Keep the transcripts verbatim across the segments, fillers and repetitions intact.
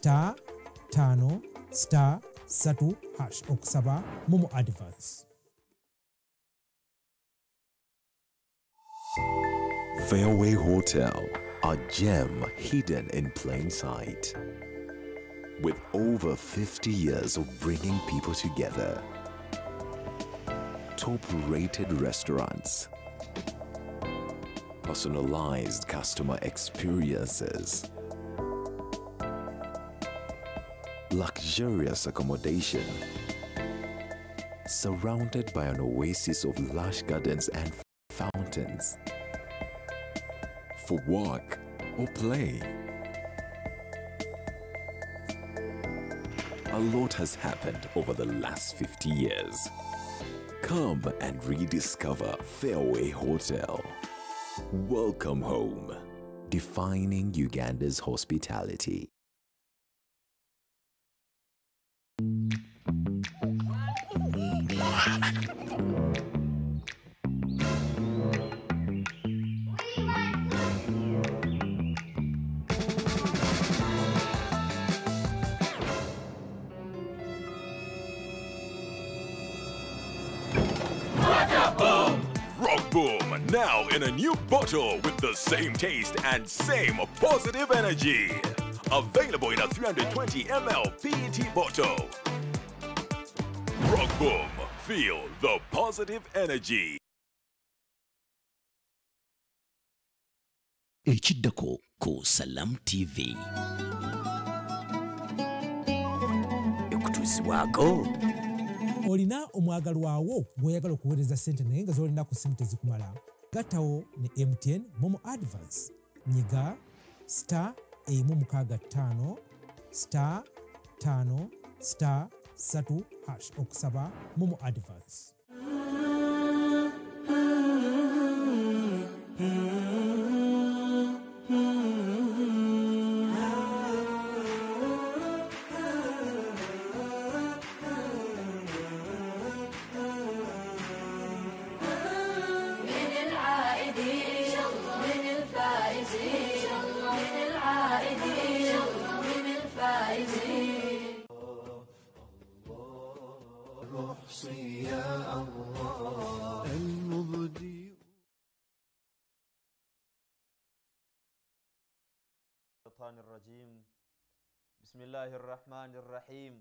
star tano star satu hash okusaba Momo Advance. Fairway Hotel, a gem hidden in plain sight. With over fifty years of bringing people together, top-rated restaurants, personalized customer experiences, luxurious accommodation, surrounded by an oasis of lush gardens and fountains. For work or play, a lot has happened over the last fifty years. Come and rediscover Fairway Hotel. Welcome home, defining Uganda's hospitality. Boom, now in a new bottle with the same taste and same positive energy. Available in a three hundred twenty milliliter P E T bottle. Rock Boom, feel the positive energy. Echiddako ku Salam T V. Ekutuusibwako. Olina omwagalwawo gw'oyagala okuweereza ssente naye nga z'olina ku ssimu tezikumala. Gattawo ne M T N Momo Advance. Nyiga star emu mukaaga ttaano star ttaano star satu hash okusaba Momo Advance. الرجيم بسم الله الرحمن الرحيم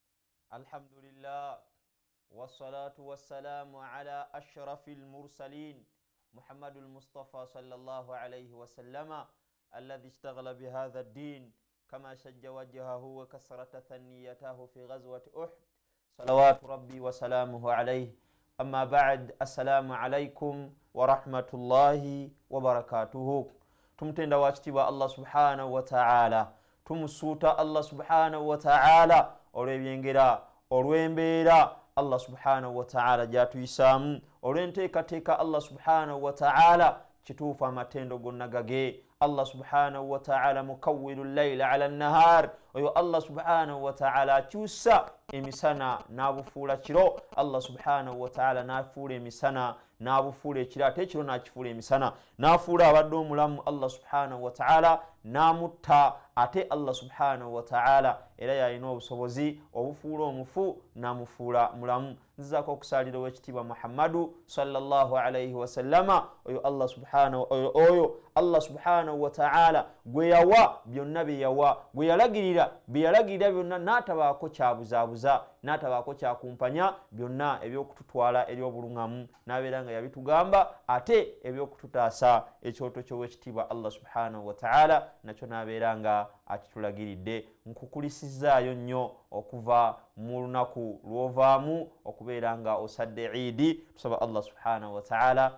الحمد لله والصلاة والسلام على أشرف المرسلين محمد المصطفى صلى الله عليه وسلم الذي اشتغل بهذا الدين كما شج وجهه وكسرت ثنيته في غزوة أحد صلوات ربي وسلامه عليه. أما بعد، السلام عليكم ورحمة الله وبركاته. tumtenda wakitibwa Allah subhanahu wa ta'ala, tumusuuta Allah subhanahu wa ta'ala olw'ebyengera olw'embeera Allah subhanahu wa ta'ala gyatuyisaamu, olw'enteekateeka Allah subhanahu wa ta'ala kituufu amatendo gonna gage. Allah subhanahu wa ta'ala mukawwiru layla ala nahar, oyo Allah subhanahu wa ta'ala akyusa emisana n'abufuula kiro. Allah subhanahu wa ta'ala n'afuula emisana n'abufuula ekiro, ate ekiro n'akifuula emisana. N'afuula abadde omulamu Allah subhanahu wa ta'ala n'amutta, ate Allah subhanahu wa ta'ala era yalina obusobozi obufuula omufu n'amufuula mulamu. Nzizaako okusalira ow'ekitiibwa Muhammadu sallallahu alayhi wa sallama, oyo Allah subhanahu oyo Allah subhanahu wa ta'ala gwe yawa byonna bye yawa, gwe yalagirira bye yalagirira byonna, n'atabaako kyabuzaabuza, n'atabaako kyakumpanya, byonna eby'okututwala eri obuluŋŋamu n'abeera nga yabitugamba, ate eby'okututaasa ekyoto ky'owekitiibwa Allah subhanahu wa ta'ala nakyo n'abeera nga akitulagiridde. Nkukulisizaayo nnyo okuva mu lunaku lw'ovaamu okubeera nga osadde Eid. Tusaba Allah subhanahu wa ta'ala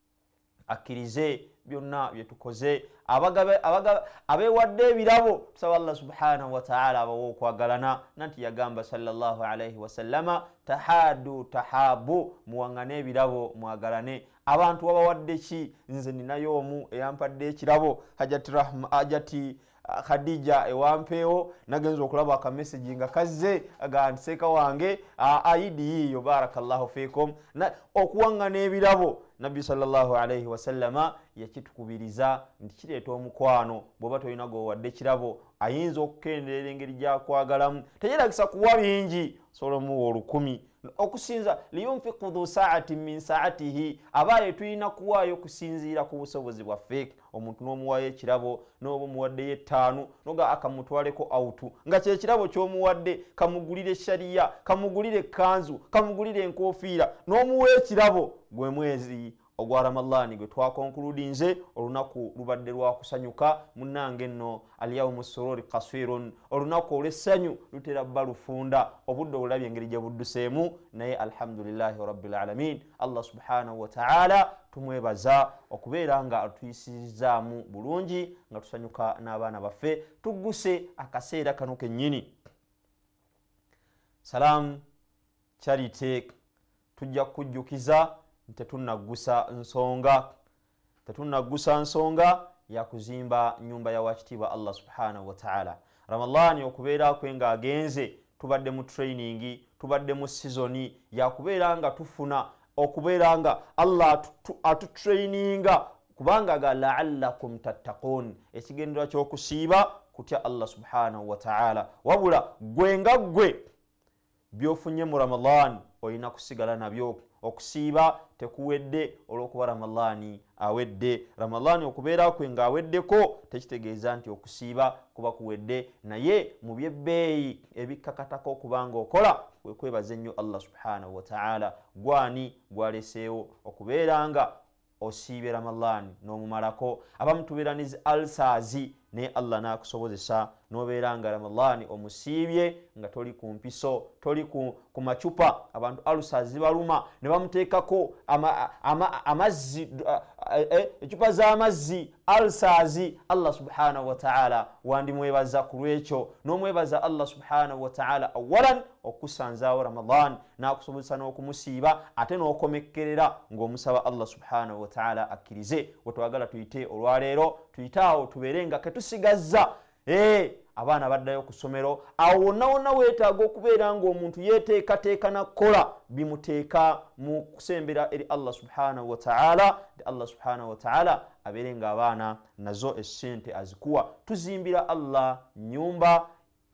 akkirize byonna bye tukoze, abeewadde ebirabo tusaba Allah subhanahu wa ta'ala abawo okwagalana. Nanti yagamba sallallahu alayhi wa sallama, tahadu tahabu, muwangane ebirabo mwagalane. Abantu wabawadde ki? Nze ninayo omu eyampadde ekirabo, hajati rahma hajati Khadija ewampeewo nagenza okulaba akamessage nga kazze agandiseka wange aidi yiyo barakallahu fikum okuwangana ebirabo Nabbi sallallahu alayhi wasallama yakitukubiriza nti kireeta omukwano bw'oba tolina g'owadde kirabo ayinza okukendeera engeri gyakwagalamu teyeeragisa kuwa bingi solomuwa olukumi okusinza liyunfiqu dhu sa'atin min sa'atihi abaye tulina kuwaayo okusinziira ku busobozi bwaffe omuntu n'omuwaayo ekirabo n'oba omuwaddeyo ettaano noga akamutwaleko autu nga kyekirabo ky'omuwadde kamugulire shariya kamugulire kanzu kamugulire enkofiira n'omuwa ekirabo gwe mwezi ogwa Ramadani gwe twakonkuludinze olunaku lubadde lwa kusanyuka munnange nno alyawmu sururi qasirun olunaku olw'essanyu lutera bba lufunda obudde olabye engeri gye budduseemu naye alhamdulillahi rabbil alamin Allah subhanahu wa ta'ala tumwebaza okubeera nga atuyisirizaamu bulungi nga tusanyuka n'abaana baffe tugguse akaseera kano kennyini salamu charity tujja kujjukiza tetunnagusa nsonga tetunnagusa nsonga ya kuzimba nyumba ya wakitiibwa Allah subhanahu wa ta'ala. Ramadhani okubeera kwenga agenze tubadde mu training tubadde mu season ya kubeera nga tufuna okubeera nga Allah atutraininga kubanga ga la'allakum tattaqun ekigendera ky'okusiiba kutya Allah subhanahu wa ta'ala wabula gwenga gwe byofunye mu Ramadhani olina kusigala nabyo okusiiba tekuwedde olwokuba Ramadhani awedde. Ramadhani okubeera kwe nga aweddeko tekitegeeza nti okusiiba kuba kuwedde naye mu byebbeeyi ebikakatako okubanga okola kwe kwebaza ennyo Allah subhanahu wa ta'ala gwani gwaleseewo okubeera nga osiibye Ramadhani n'omumalako abamu tubeera ne ulcers ne Allah n'akusobozesa n'obeera nga Ramadhani omusiibye nga toli ku mpiso toli ku, ku macupa abantu ulcers baluma ne bamuteekako amazzi ecupa z'amazzi ulcers Allah subhanahu wa ta'ala wandimwebaza ku lwekyo n'omwebaza Allah subhanahu wa ta'ala awalan okusanzaawo Ramadhan n'akusobozesa n'okumusiiba ate n'okomekkerera ng'omusaba Allah subhanahu wa ta'ala akkirize wetwagala tuyite olwaleero tuyitaawo tubeere nga ketusigazza eh abaana baddayo ku ssomero awo wonna wonna weetaaga okubeera ng'omuntu yeeteekateeka nakukola bimuteeka mu kusembera eri Allah subhanahu wa ta'ala Allah subhanahu wa ta'ala abeere ng'abaana nazo essente azikuwa tuzimbira Allah nyumba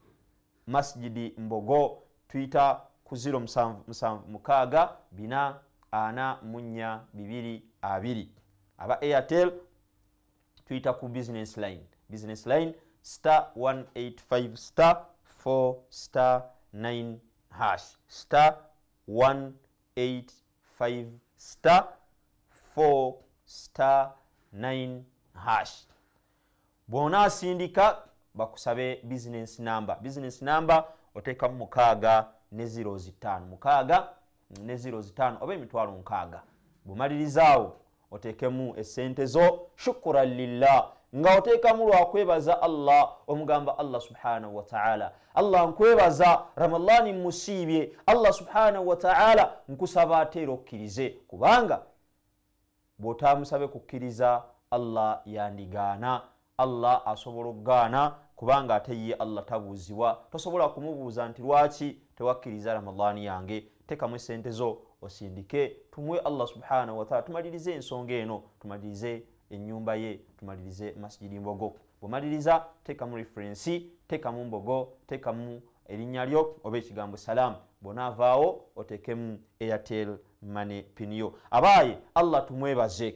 masjidi Mbogo tuyita ku zero musanvu mukaaga bina ana munya bibiri abiri aba Airtel tuyita ku business line business line star one eight five star four star nine hash star one eight five star four star nine hash bw'ona asindika bakusabe business number business number oteka mukaaga ne zero zitano mukaaga ne zero zitano oba emitwalo nkaaga bumalirizawo otekemu essente zo shukran lillah nga otekamu lwakwebaza Allah omugamba Allah subhanahu wa ta'ala Allah nkwebaza Ramadhani musiibye Allah subhanahu wa ta'ala nkusaba ateera okkirize kubanga bw'otaamusabe kukkiriza Allah yandigaana Allah asobola okugaana kubanga ate ye Allah tabuuzibwa tosobola kumubuuza nti lwaki tewakkiriza Ramadhani yange tekamu essente zo osindike tumwe Allah subhanahu wa ta'ala tumalirize ensonga eno tumalirize ennyumba ye tumalirize masjidi Mbogo bumaliriza tekamu reference tekamu Mbogo tekamu erinnya lyo oba ekigambo salam bonaavaawo otekemu Airtel money pinyo abaye Allah tumwebaze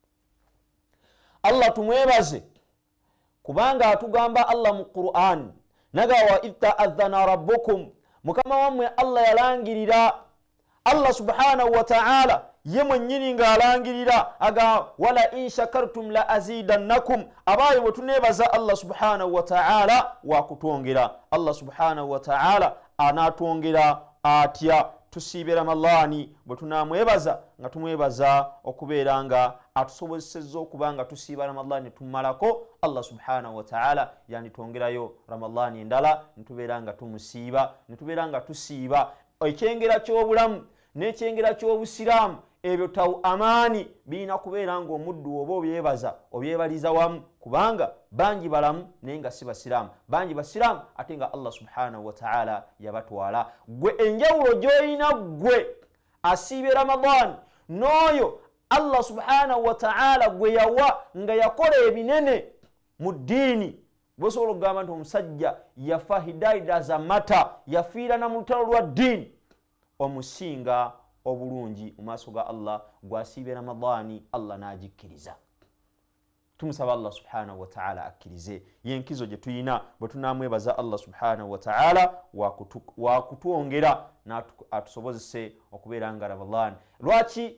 Allah tumwebaze kubanga atugamba Allah mu Qur'an nagawa itta'adhana rabbukum mukama wamwe Allah yalangirira Allah subhanahu wa ta'ala yemwe nyini nga alangirira aga wala in shakartum la azidannakum abaye wetunebaza Allah subhanahu wa ta'ala wa kutwongera Allah subhanahu wa ta'ala anatwongera atya tusiibira Ramadhani bwe tunamwebaza nga tumwebaza okubeera nga atusobozesezza okubanga tusiiba Ramadhani tumalako Allah subhanahu wa ta'ala yanditwongerayo Ramadhani endala nitubeera nga tumusiiba nitubeera nga tusiiba ekyengera ky'obulamu n'ekyengera ky'obusiraamu ebyo tawu amaani birina kubeera ng'omuddu oba obyebaza obyebaliza wamu kubanga bangi balamu naye nga si basiraamu bangi basiraamu ate nga Allah subhanahu wa ta'ala yabatwala gwe enjawulo gy'olina gwe asiibe Ramadan n'oyo Allah subhanahu wa ta'ala gwe yawa nga yakola ebinene mu ddiini bosobola okugamba nti omusajja yafa he died as a martyr yafiira na mu lutalo lwa ddiini omusinga obulungi mu maaso ga Allah gwasiibe Ramadani Allah n'agikkiriza tumusaba Allah subhanahu wa ta'ala akkirize yenkizo gye tuyina bwe tunamwebaza Allah subhanahu wa ta'ala wakutwongera n'atusobozese okubeera nga Ramadani lwaki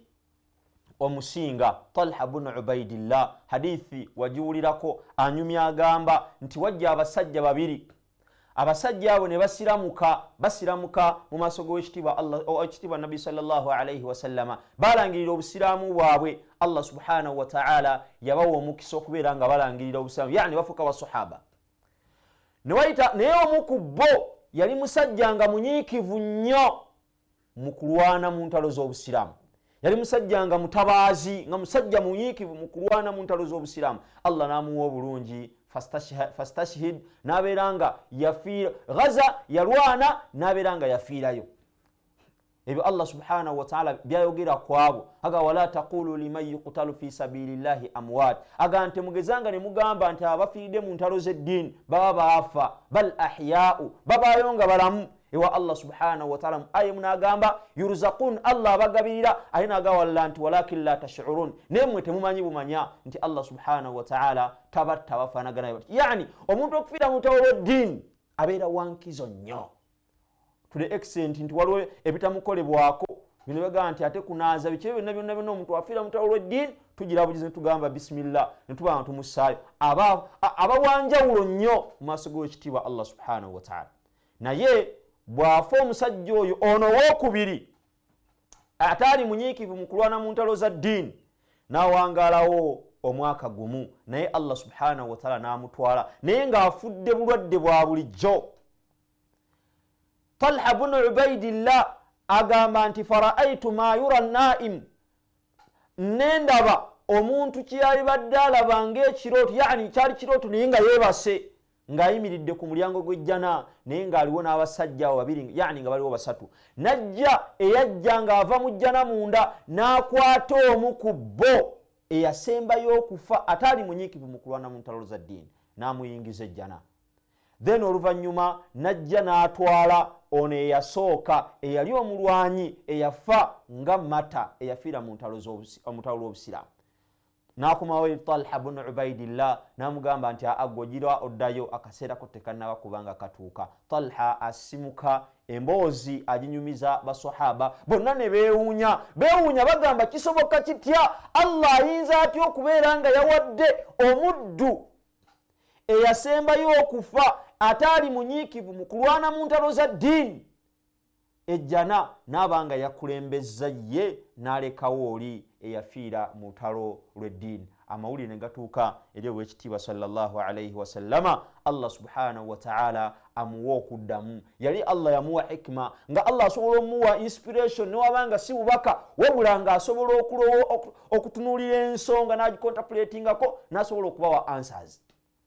omusinga Talha ibn Ubaidillah hadithi wajiwulirako anyumya agamba nti wajja abasajja babiri abasajja abo ne basiramuka basiramuka mu maaso g'ekitiibwa Allah ekitiibwa Nabi sallallahu alayhi wa sallama balangirira obusiraamu bwabwe Allah subhanahu wa ta'ala yabawa omukisa okubeera nga balangirira obusiraamu yani bafuka basahaba ne wayita naye omu ku bo yali musajja nga munyiikivu nnyo mu kulwana mu ntalo z'obusiraamu yali musajja nga mutabaazi nga musajja munyiikivu mu kulwana mu ntalo z'obusiraamu Allah n'amuwa obulungi fastashhid naberanga yafira Gaza yalwana naberanga yafirayo ebyo Allah subhanahu wa ta'ala byayogera kwabo aga wala taqulu liman yuqtalu fi sabilillahi amwat aga nte mugezanga ne mugamba nti abafiride mu ntalo z'eddiini baba baafa bal ahya'u baba nga balamu ewa Allah subhanahu wa ta'ala aye munagamba yurzaqun Allah abagabirira ayina agawalla nti walakin la tash'urun nemwe temumanyi bumanya nti Allah subhanahu wa ta'ala tabatta bafanagana yani omuntu okufira mu ntalo z'eddiini abeera wankizo nnyo to the extent nti waliwo ebitamukolebwako bino bagamba nti ate kunaaza biki byonna byonna byonna omuntu afiira mu ntalo lw'eddiini tugira bugizi ne tugamba bismillah ne tuba nga tumusaayo abawanjawulo nnyo mu maaso g'ekitiibwa Allah subhanahu wa ta'ala naye bw'afa omusajja oyo ono owookubiri ataali munyiikivu mu kulwana mu ntalo za ddiini n'awangaalawo omwaka gumu naye Allah subhanahu wa ta'ala n'amutwala naye ng'afudde bulwadde bwa bulijjo Talha ibn Ubaidillah agamba nti fara'aytu ma yura an-na'im nendaba omuntu kyali badde alaba ng'ekirooto yani kyali kirooto naye nga yeebase ng'ayimiridde ku mulyango gw'ejjana naye ng'aliwo n'abasajja abo babiri yani nga baliwo basatu najja eyajja ng'ava mu jjana munda n'akwata omu ku bo eyasembayo okufa ataali munyiikivu mu kulwana mu ntalo za ddiini n'amuyingiza ejjana then oluvannyuma najja n'atwala ono eyasooka eyali omulwanyi eyafa nga mata eyafiira mu ntalo lw'obusiraamu n'akomawo eri Talha ibn Ubaidillah n'amugamba nti agogira oddayo akaseera ko tekannaba kubanga katuuka Talha asimuka emboozi aginyumiza basahaba bonna ne beewuunya beewuunya bagamba kisoboka kitya Allah ayinza atya okubeera nga yawadde omuddu eyasembayo okufa ataali munyiikivu mu kulwana mu ntalo za ddiini ejjana n'abanga yakulembezza ye n'alekawo oli eyafiira mu lutalo lw'eddiini amawulire ne gatuuka eri ow'ekitiibwa sallallahu alayhi wasallama Allah subhanahu wa ta'ala amuwa okuddamu yali Allah yamuwa hikima nga Allah asobola omuwa inspiration newabanga si bubaka wabula nga asobola okutunuulira ensonga n'agicontemplatingako n'asobola okubawa answers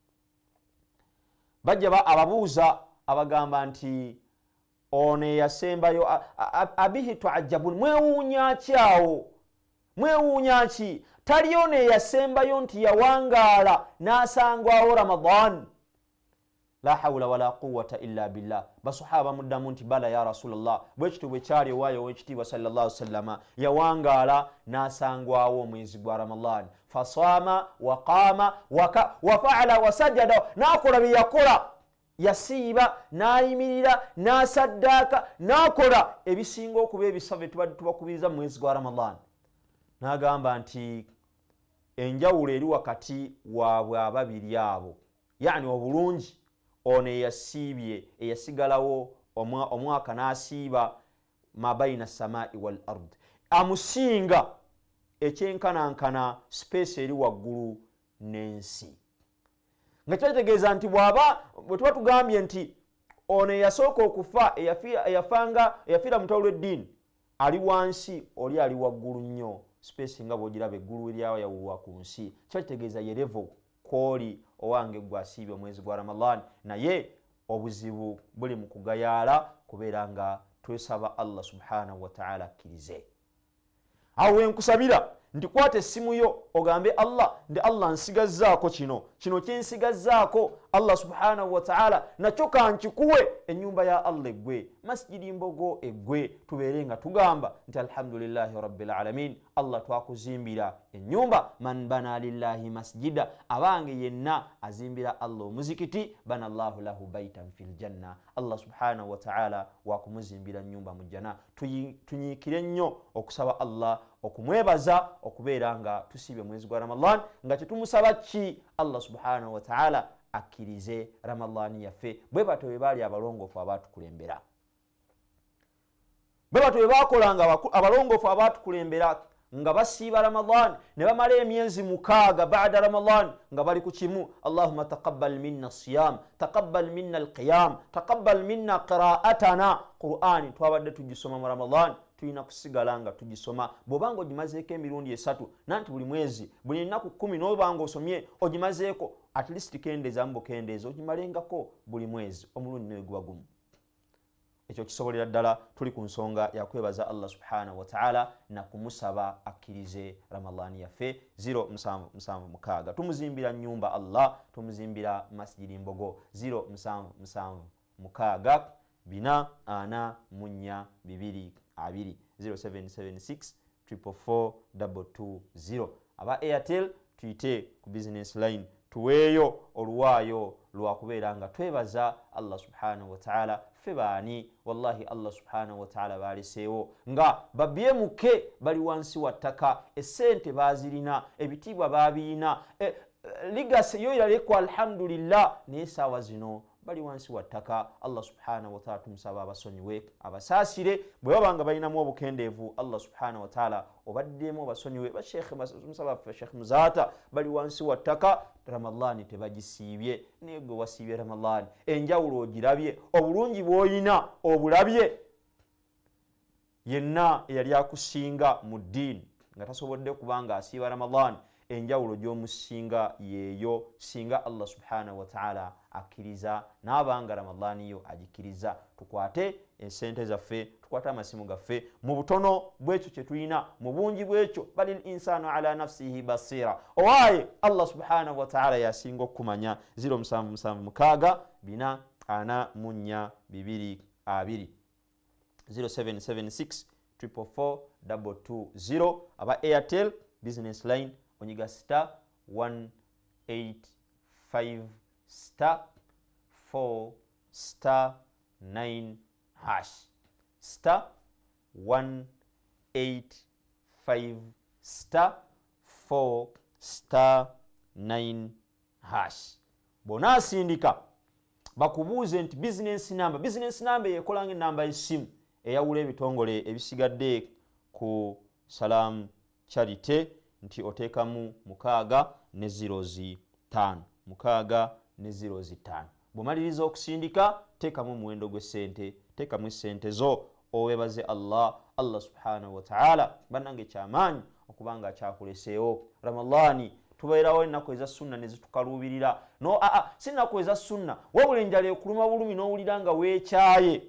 bajja ababuuza abagamba nti ono eyasembayo abihi tuajabun mwewuunya ki awo mwewuunya ki tali ono eyasembayo nti yawangaala n'asangwawo Ramadan la hawla wala quwwata illa billah basahaba muddamu nti bala ya rasulallah bwekityo bwe kyali owaayo ow'ekitiibwa sallallahu alaihi wasallama yawangaala n'asangwawo omwezi gwa Ramadan fasama waqama wafaala wasajada n'akola bye yakola yasiiba n'ayimirira n'asaddaaka n'akola ebisinga okuba ebisave tubadde tubakubiriza mu mwezi gwa Ramadan n'agamba nti enjawulo eri wakati waabwe ababiri abo yani obulungi ono eyasiibye eyasigalawo omwaka n'asiiba mabaina samai wal ard amusinga ekyenkanankana space eri waggulu n'ensi nga kitegeeza nti bw'aba bwe tuba tugambye nti ono eyasooka okufa eyafanga eyafiira mu ntalo lw'eddiini ali wansi oli ali waggulu nnyo space nga bw'ogiraba eggulu eryawo yawulwa ku nsi kiba kitegeeza ye level kwoli owange gwe asiibye omwezi gwa Ramadan naye obuzibu buli mu kugayaala kubeera nga twesaba Allah subhanahu wa ta'ala akkirize. Awo wenkusabira nti kwata essimu yo ogambe Allah ndi Allah nsigazzaako kino kino kyensigazzaako Allah subhanahu wa ta'ala nakyo kankikuwe ennyumba ya Allah eggwe masjidi mbogo eggwe tubeere nga tugamba nti alhamdulillahi rabbil alamin Allah twakuzimbira ennyumba man bana lillahi masjida abange yenna azimbira Allah omuzikiti bana Allahu lahu baitan fil janna Allah subhanahu wa ta'ala wakumuzimbira ennyumba mu janna. Tunyiikire nnyo okusaba Allah okumwebaza okubeera nga tusiibye mwezi gwa Ramadan nga tetumusaba ki Allah subhanahu wa ta'ala akkirize Ramadani yaffe bwe batyo bwe baali abalongoofu abaatukulembera bwe batyo bwe baakolanga abalongoofu abaatukulembera nga basiiba Ramadan ne bamala emyezi mukaaga baada Ramadan nga bali ku kimu Allahumma taqabbal minna siyam taqabbal minna alqiyam taqabbal minna qira'atana Qur'ani twabadde tugisoma mu Ramadan tulina kusigala nga tugisoma bw'obanga ogimazeeko emirundi esatu nanti buli mwezi buli nnaku kkumi n'obanga osomye ogimazeeko at least kendeeza mu bukendeeza ogimalengako buli mwezi omulundi nawe guba gumu. Ekyo kisobolera ddala tuli ku nsonga ya kwebaza Allah subhanahu wa ta'ala na kumusaba akkirize Ramadani yaffe. zero musanvu musanvu mukaaga tumuzimbira nnyumba Allah tumuzimbira masjidi mbogo zero musanvu musanvu mukaaga bina ana munya bibiri abiri zero seven seven six four four two two zero. Aba Airtel tuyite ku business line tuweeyo oluwaayo lwakubeera nga twebaza Allah subhanahu wa ta'ala ffe baani wallahi Allah subhanahu wa ta'ala baaleseewo nga babyemuke bali wansi wa ttaka essente baazirina ebitiibwa baabiyina e, ligasi yo yalekwa alhamdulillah naye saawa zino bali wansi wa ttaka. Allah subhanahu wa ta'ala tumusaba abasonyiwe abasaasire bwe babanga balinamu obukendeevu Allah subhanahu wa ta'ala obaddemu abasonyiwe ba Sheikh musaba Sheikh Muzata bali wansi wa ttaka Ramadani tebagisiibye naye gwe wasiibye Ramadani enjawulo ogirabye obulungi bw'oyina obulabye yenna eyali akusinga mu ddiini nga tasobodde kubanga asiiba Ramadani enjawulo gy'omusinga yeeyo singa Allah subhanahu wa ta'ala akkiriza n'abanga Ramadani yo agikiriza. Tukwate esente zaffe tukwate amasimu gaffe mu butono bwekyo kye tulina mu bungi bwekyo balil insanu ala nafsihi basira owaaye Allah subhanahu wa ta'ala yasinga okumanya. zero musanvu musanvu mukaaga bina ana munya bibiri abiri zero seven seven six four four two two zero. Aba Airtel business line onyiga star one eight five star four star nine hash star one eight five star four star nine hash. Bona sindika bakubuuze nti business number business number yekolanga enamba y'essimu eyawula ebitongole ebisigadde ku Salam Charity nti oteekamu mukaaga ne zirozi ttaano mukaaga ne zirozi ttaano. Bw'omaliriza okusindika teekamu omuwendo gw'essente teekamu essente zo oweebaze Allah Allah subhanahu wa ta'ala bannange kyamaanyi okubanga kyakuleseewo Ramadani tubeerawo ennaku eza sunna ne zitukaluubirira no aa si nnaku eza sunna wabula enjala ekuluma bulumi n'owulira nga weekyaye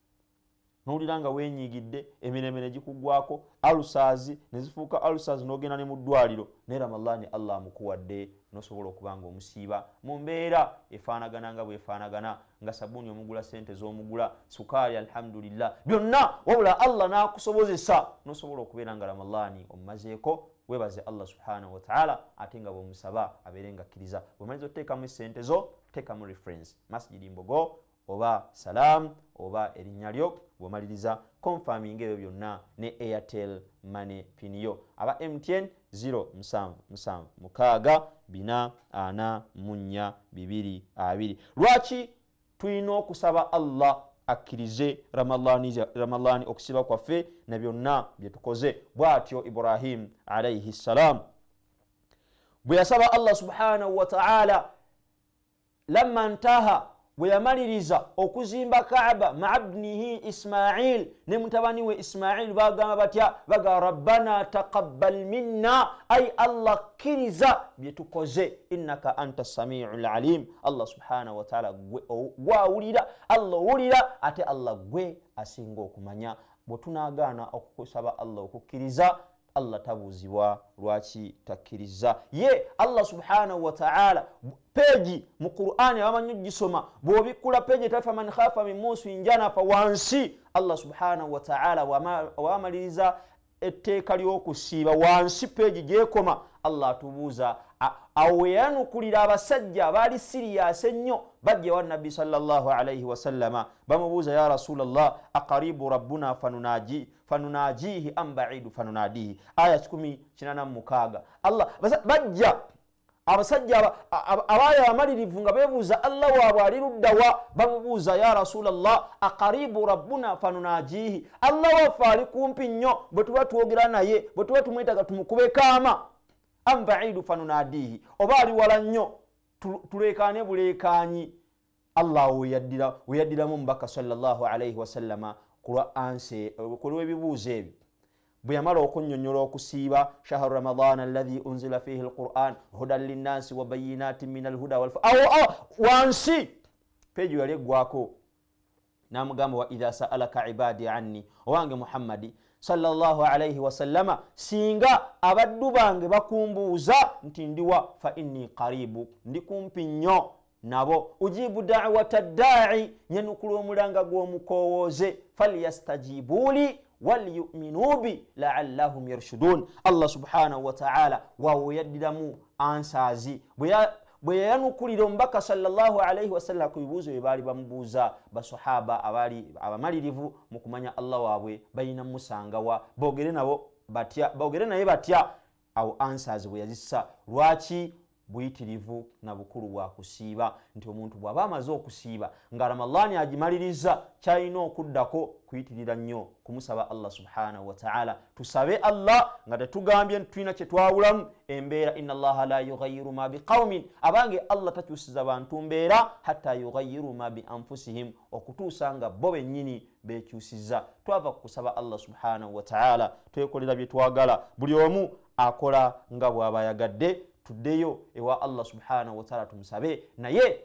n'owulira nga weenyigidde emirembe ne gikuggwako alusaazi ne zifuuka alusaazi n'ogenda ne mu ddwaliro naye Ramadani Allah amukuwadde n'osobola okubanga omusiiba mu mbeera efaanagana nga bwefaanagana nga sabbuuni omugula sente z'omugula sukaali alhamdulillah byonna wabula Allah n'akusobozesa n'osobola okubeera nga Ramadani omumazeeko webaze Allah subhanahu wa ta'ala ate nga bw'omusaba abeere nga akkiriza. Bw'omaliza oteekamu essente zo teekamu reference masjidi mbogo oba Salam oba erinnya lyo bw'omaliriza confirming ebyo byonna ne Airtel money pin yo. Aba M T N zero musanvu musanvu mukaaga bina ana munya bibiri abiri. Lwaki tulina okusaba Allah akkirize Ramadani Ramadani okusiba kwaffe ne byonna bye tukoze? Bw'atyo Ibrahim alayhi salam bwe yasaba Allah subhanahu wa ta'ala lamma ntaha bwe yamaliriza okuzimba Kaaba ma'abnihi Ismail ne mutabani we Ismail bagamba batya baga rabbana taqabbal minna ay Allah kiriza byetukoze innaka anta samiul alim Allah subhanahu wa ta'ala gwawulira Allah wulira ate Allah gwe asinga okumanya bwe tunagaana okukusaba Allah okukiriza Allah tabuzibwa lwaki takkiriza ye Allah subhanahu wa ta'ala peji mu Qur'ani abamanyi gisoma bwobikula peji tafa man khafa min musin jana fa wansi Allah subhanahu wa ta'ala wa amaliriza etteeka ly'okusiiba wansi peji gyekoma Allah atubuuza awo yanukulira abasajja abaali serious ennyo bajja wa nabbi sallallahu alayhi wa sallama bamubuuza ya rasulallah aqaribu rabbuna fanunaji fanunajihi am ba'idu fanunadihi aya kumi na mukaaga Allah bajja abasajja abaya amalirivu nga bebuuza Allah waabwe ali luddawa bamubuuza ya rasulallah aqaribu rabbuna fanunajihi Allah waffe ali kumpi nnyo bwe tuba twogera naye bwe tuba tumwetaga tumukube kaama am ba'idu fanunadihi oba ali wala nnyo tulekane bulekanyi Allah weyaddira weyaddiramu mbaka sallallahu alayhi wa sallama kulwa anse kulwa ebibuuzo ebyo bwe yamala okunnyonnyola okusiiba shahru ramadan alladhi unzila fihi alquran hudan linnasi wa bayyinatin min alhuda wal aw wansi peji yali gwako namugamba wa idha sa'alaka ibadi anni owange Muhammadi sallallahu alayhi wa sallama singa abaddu bange bakumbuuza nti ndiwa fa inni qaribu ndi kumpi nnyo nabo ujibu da'wata da'i nyenukulu omulanga gw'omukowooze falyastajibuli walyu'minu bi la'allahum yarshudun Allah subhanahu wa ta'ala wawoyaddiramu ansaazi bwe yanukulira omubaka sallallahu alayhi wa sallam ku bibuuzo bye baali bamubuuza basahaba abaali abamalirivu mu kumanya Allah waabwe balina musangawa boogere nabo batya boogere naye batya awo ansaazi bwe yazissa lwaki buyitirivu na bukulu bwa kusiiba nti omuntu bw'aba amaze okusiiba nga Ramadhani agimaliriza kyalina okuddako kuyitirira nnyo kumusaba Allah subhanahu wa ta'ala tusabe Allah nga tetugambye tulina kye twawulamu embeera inna Allaha la yughayyiru ma biqaumin abange Allah takyusiza bantu mbeera hatta yughayyiru ma bi anfusihim okutuusa nga bo bennyini bekyusiza twava kusaba Allah subhanahu wa ta'ala twekolera bye twagala buli omu akola nga bw'aba yagadde tuddeyo ewa Allah subhanahu wa ta'ala tumusabe naye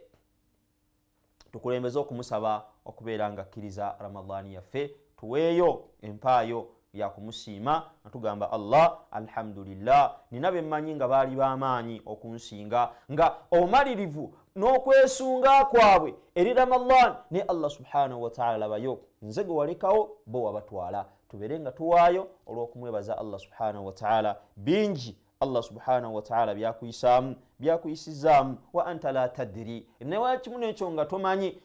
tukulembeze okumusaba okubeera nga akkiriza Ramadhani yaffe tuweeyo empaayo ya kumusiima natugamba Allah alhamdulillah nina bemmanyi nga baali b'amaanyi okunsinga nga omalirivu n'okwesunga kwabwe eri Ramadhan ne Allah subhanahu wa ta'ala labayo nze gwe walekawo bo wabatwala tubeere nga tuwaayo olw'okumwebaza Allah subhanahu wa ta'ala bingi Allah subhanahu wa ta'ala byakuyisaamu byakuyisizaamu wa anta la tadri newakimu nekyo nga tomanyi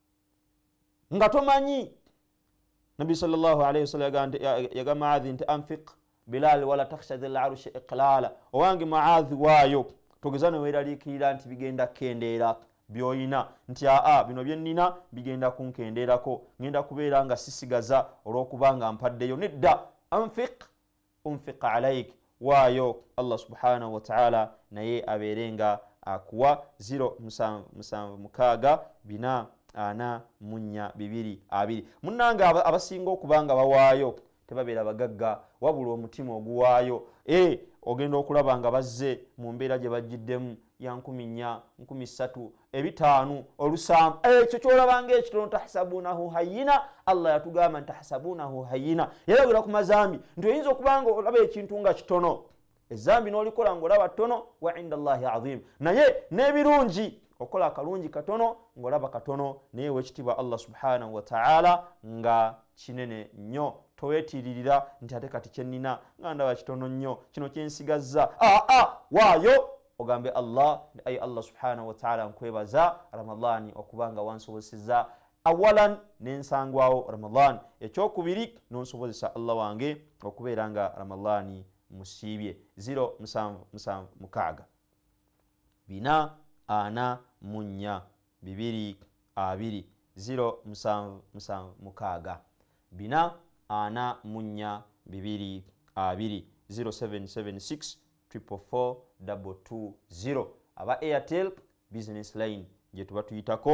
nga tomanyi Nabi sallallahu alayhi wasallam yaga Muadhi nti anfiq Bilal wala takhsha dhil arshi iqlala owange Muadhi waayo togezana weeraliikirira nti bigenda kendeera byoyina nti aa bino byennina bigenda kunkendeerako ngenda kubeera nga sisigaza olw'okubanga mpaddeyo nedda anfiq unfiq alayk waayo Allah subhanahu wa ta'ala naye aberenga akuwa zero musanvu mukaaga bina ana munya bibiri abiri munanga abasinga okubanga bawaayo tebabeera bagagga wabula omutima oguwaayo e ogenda okulaba nga bazze mu mbeera gye bagiddemu ya nkumi nnya nkumi ssatu ebitaanu olusanvu ekyo kyolabanga ekitono tahsabunahu hayina Allah yatugamba nti tahsabunahu hayina yalabira ku mazambi nti oyinza okubanga olaba ekintu nga kitono ezambi n'olikola ng'olaba ttono wa inda Allahi azim naye n'ebirungi okola akalungi katono ng'olaba katono naye wekitiibwa Allah subhanahu wa ta'ala nga kinene nnyo toweetiririra nti ate kati kyennina nga ndaba kitono nnyo kino kyensigazza aa waayo ogambe Allah ay Allah subhanahu wa ta'ala nkwebaza Ramadhani okubanga wansobozeseza awalan nensangwawo Ramadhan ekyokubiri nonsobozesa Allah wange okubeera nga Ramadhani musiibye zero musanvu musanvu mukaaga bina ana munya bibiri abiri zero musanvu musanvu mukaaga bina ana munya bibiri abiri zero seven seven six four four two two zero aba Airtel business line gye tuba tuyitako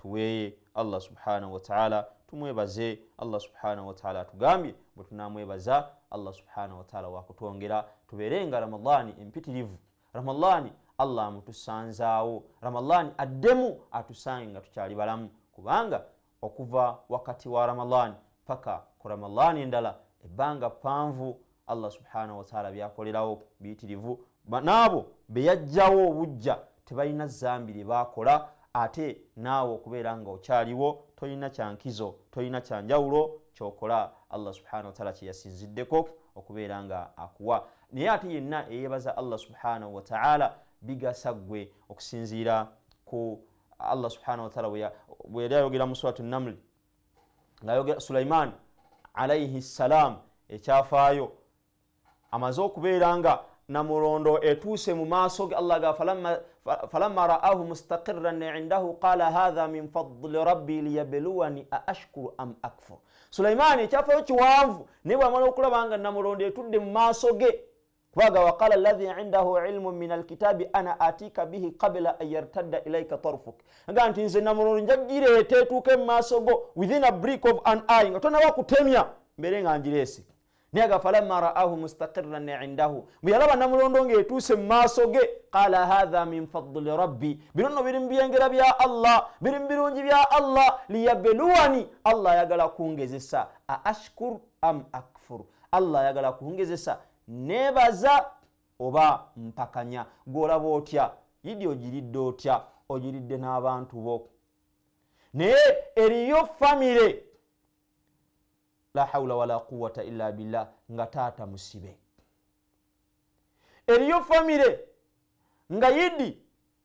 tuweeye Allah subhanahu wa ta'ala tumwebaze Allah subhanahu wa ta'ala tugambye bwe tunamwebaza Allah subhanahu wa ta'ala wakutwongera tubeerenga Ramadhani empitirivu Ramadhani Allah amutusanzaawo Ramadhani addemu atusange nga tukyali balamu kubanga okuva wakati wa Ramadhani paka ku Ramadhani endala ebbanga panvu Allah subhanahu wa ta'ala byakolerawo biyitirivu naabo beyajjawo obujja tebalina zambi lye bakola ate naawe okubeera nga okyaliwo tolina kyankizo tolina kyanjawulo kyokola Allah subhanahu wa ta'ala kyeyasinziddeko okubeera nga akuwa naye ate yenna eyebaza Allah subhanahu wa ta'ala bigasa ggwe okusinziira ku Allah subhanahu wa ta'ala bwe yali ayogera mu suratu Naml ng'ayogera Sulaiman alayhi salam ekyafaayo amaze okubeera nga namulondo etuuse mu maaso ge Allah ga falamma falamma ra'ahu mustaqirran 'indahu qala hadha min fadli rabbi liyabluwani aashkuru am akfur. Sulaiman ekyafaayo kiwanvu naye bw'amala okulaba nga namulondo etudde mu maaso ge kubaga waqala alladhi 'indahu 'ilmun min alkitabi ana atika bihi qabla an yartadda ilayka tarfuk nga nti nze namulondo njagireeta etuuke mu maaso go within a brick of an eye nga tonaba kutemya mbere nga ngireese naye aga falamma ra'ahu mustaqirran 'indahu bwe yalaba namulondo ng'etuuse mu maaso ge qala hadha min fadli rabbi bino nno biri mu byengera bya Allah biri mu birungi bya Allah liyabluwani Allah ayagala kungezesa aashkur am akfur Allah ayagala kungezesa nebaza oba mpakanya gwolaba otya yidi ogiridde otya ogiridde n'abantu bo naye eriyo famire la hawla wala quwwata illa billah nga taata musibe eriyo famire nga yidi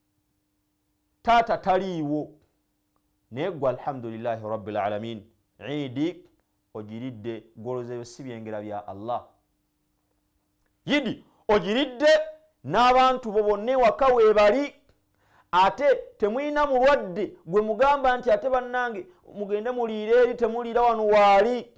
taata taliiwo naye gwe alhamdulillahi rabbil alamin idi ogiridde gwolozeyo si byengera bya Allah yidi ogiridde n'abantu bo bonna ewaka weebali ate temulina mulwadde gwe mugamba nti ate bannange mugende muliire eri temuliira wano waali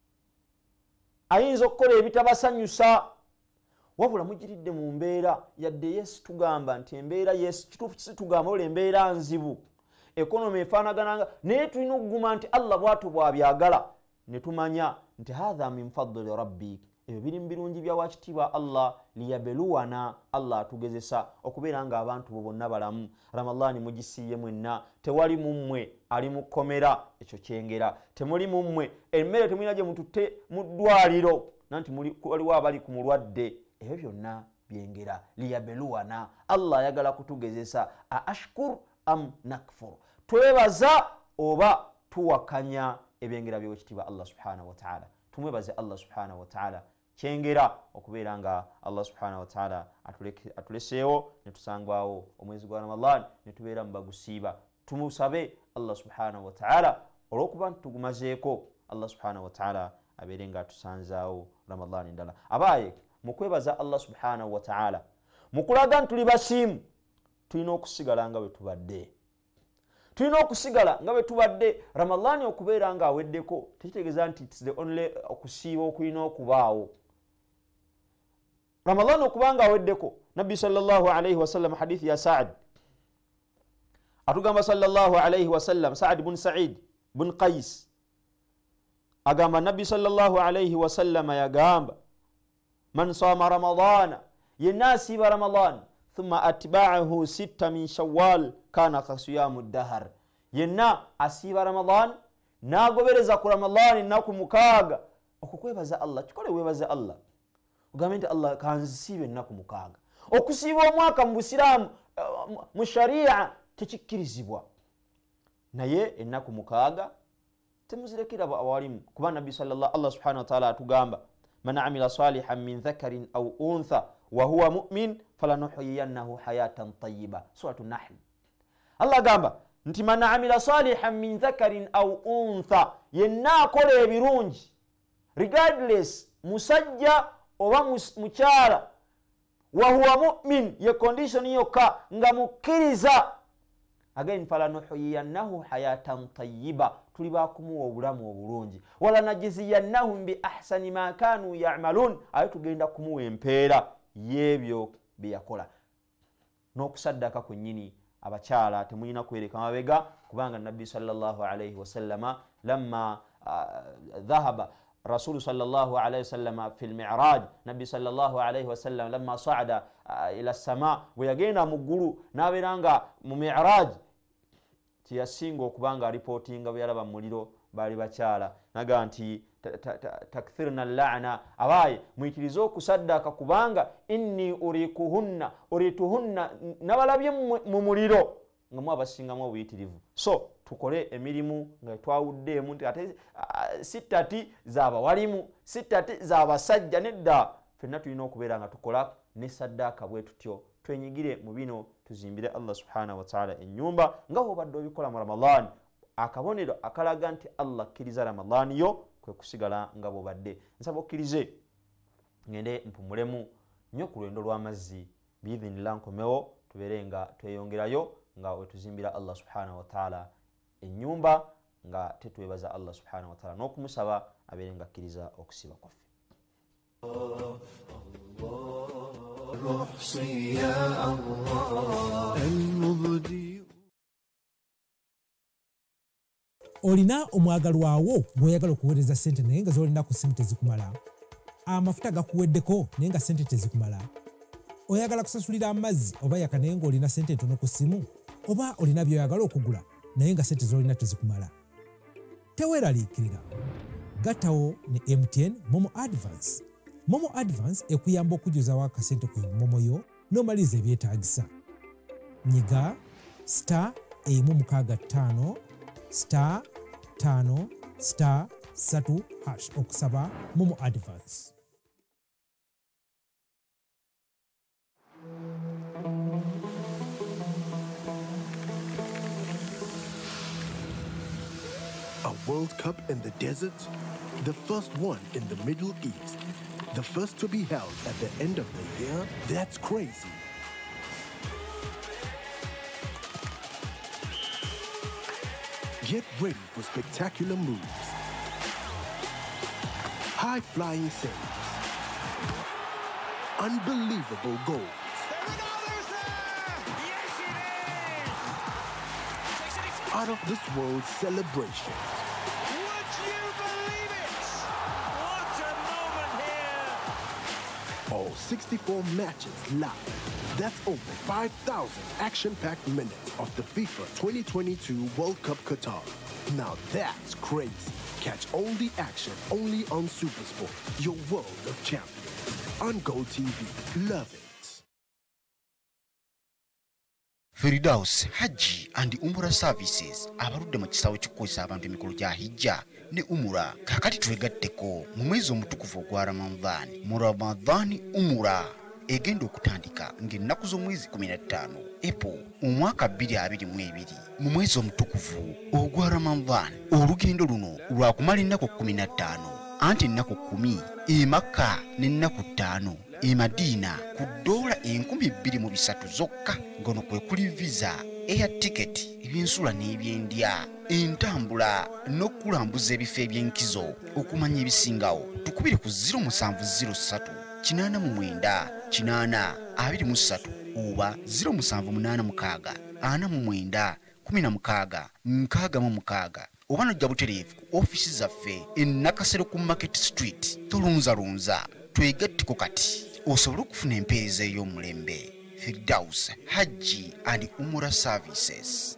ayinza okukola ebitabasanyusa wabula mugiridde mu mbeera yadde Yesu tugamba nti embeera Yesu kituufu kisitugamba ola embeera nzibu ekonomi efaanagananga naye tulina okuguma nti Allah bw'atyo bw'abyagala ne tumanya nti hadha min fadli rabbi ebyo biri mu birungi bya wakitiibwa Allah liyabluwana Allah atugezesa okubeera nga abantu bo bonna balamu Ramadhani mugisiiye mwenna tewali mummwe ali mu kkomera ekyo kyengera temuli mummwe emmere temulina gye mututte mu ddwaliro nanti waliwo abali ku mulwadde ebyo byonna byengera liyabluwana Allah ayagala kutugezesa aashkur am nakfur twebaza oba tuwakanya ebyengera by'ekitiibwa Allah subhanahu wa ta'ala tumwebaze Allah subhanahu wa ta'ala kyengera okubeera nga Allah subhanahu wa ta'ala atuleseewo ne tusangwawo omwezi gwa Ramadan ne tubeera mu bagusiiba tumusabe Allah subhanahu wa ta'ala olw'okuba tugumazeeko Allah subhanahu wa ta'ala abeere nga atusanzaawo Ramadan endala abaaye mu kwebaza Allah subhanahu wa ta'ala mu kulaga nti tuli basiimu tulina okusigala nga bwe tubadde tulina okusigala nga bwe tubadde Ramadan okubeera nga aweddeko tekitegeeza nti it's the only okusiiba okulina okubaawo Ramadan okubanga aweddeko Nabbi sallallahu alayhi wa sallam hadithi ya Sa'd atugamba sallallahu alayhi wa sallam Sa'd ibn Sa'id ibn Qais agamba Nabbi sallallahu alayhi wa sallam yagamba man sama Ramadana yenna asiiba Ramadan thumma atba'ahu sitta min Shawwal kana kasiyamu dahar yenna asiiba Ramadan nagobereza ku Ramadan ennaku mukaaga okukwebaza Allah kikole weebaza Allah ugambe nti Allah kanzisiibe ennaku mukaaga okusiiba omwaka mu Busiraamu mu sharia tekikkirizibwa naye ennaku mukaaga temuzirekera awalimu kuba Nabbi sallallahu Allah subhanahu wa ta'ala atugamba man amila salihan min dhakarin aw untha wa huwa mu'min falanuhyiyannahu hayatan tayyiba suratu Nahl Allah gamba nti man amila salihan min dhakarin aw untha yenna akola ebirungi regardless musajja oba mukyala wa huwa mu'min ye condition yokka nga mukkiriza again falanuhyiyannahu hayatan tayyiba tuli bakumuwa obulamu obulungi wala najziyannahum bi ahsani ma kanu ya'malun ayo tugenda kumuwa empeera yebyo byeyakola n'okusaddaka kwennyini abakyala temulina kwereka mabega kubanga nabbi sallallahu alayhi wasallama lamma dhahaba rasulu sallallahu alayhi wasallama fi lmiraj nabbi sallallahu alayhi wasallam lamma saada ila sama bwe yagenda mu ggulu n'abeeranga mu miraj tiyasinga okubanga alipotinga bwe yalaba muliro baali bakyala naga nti takthirna lana abaye muyitirize okusaddaka kubanga inni urikuhunna urituhunna nabalabye mu muliro nga mu abasingamu obuyitirivu so tukole emirimu nga twawuddeemu nti ate sitati zabawalimu sitati zabasajja nedda fenna tulina okubeera nga tukola ne saddaka bwe tutyo twenyigire mu bino tuzimbire Allah subhanahu wa ta'ala ennyumba nga bw'obadde obikola mu Ramadan akabonero akalaga nti Allah akkiriza Ramadan yo kwe kusigala nga bw'obadde nsaba okkirize ngende mpumulemu nnyo ku lwendo lw'amazzi biidhinillah nkomewo tubeere nga tweyongerayo nga wetuzimbira Allah subhanahu wa ta'ala ennyumba nga tetwebaza Allah subhanahu wa ta'ala n'okumusaba abeere nga akkiriza okusiba kwaffe. olina omwagalwawo gw'oyagala okuweereza ssente naye nga z'olina ku ssimu tezikumala, amafuta gakuweddeko naye nga ssente tezikumala, oyagala kusasulira amazzi oba yaka naye ng'olina ssente ntono ku ssimu, oba olina by'oyagala okugula naye nga ssente z'olina tezikumala, teweeraliikirira, gattawo ne M T N Momo Advance. Momo Advance ekuyamba okujjuzawo akasente ku momo yo n'omaliriza ebyetaagisa. Nyiga star emu mukaaga ttaano star ttaano star ssatu hash okusaba Momo Advance. A World Cup in the desert? The first one in the Middle East. The first to be held at the end of the year? That's crazy. Get ready for spectacular moves, high-flying saves, unbelievable goals, out-of-this-world celebrations. Would you believe it? What a moment here! All sixty-four matches live. That's over five thousand action-packed minutes of the FIFA twenty twenty-two World Cup Qatar. Now that's crazy. Catch all the action only on SuperSport, your world of champions. On Gold T V. Love it. Firdaus Hajji and Umrah Services abarudde mu kisawo kikukozesa abantu emikolo gya hijja ne umura kakati twegatteko mu mwezi omutukuvu ogwa Ramadan mu Ramadan umura egenda okutandika ng'ennaku z'omwezi kumi na ttaano April omwaka bbiri abiri mu ebiri mu mwezi omutukuvu ogwa Ramadan. Olugendo luno lwa kumala ennaku kumi na ttaano anti ennaku kkumi e Makka n'ennaku ttaano e Madina ku ddoola enkumi bbiri mu bisatu zokka, ngono kwe kuli visa, air ticket, ebyensula n'ebyendya, entambula n'okulambuza ebifo eby'enkizo. Okumanya ebisingawo tukubire ku zero musanvu zero ssatu kinaana mu mwenda kinaana abiri mu ssatu oba zero musanvu munaana mukaaga ana mu mwenda kumi na mukaaga nkaaga mu mukaaga. Oba nojja butereevu ku ofiisi zaffe e Nakasero ku Market Street. Tolunzalunza, twegatteko kati osobola okufuna empeereza ey'omulembe. Firdaus Hajji and Umrah Services.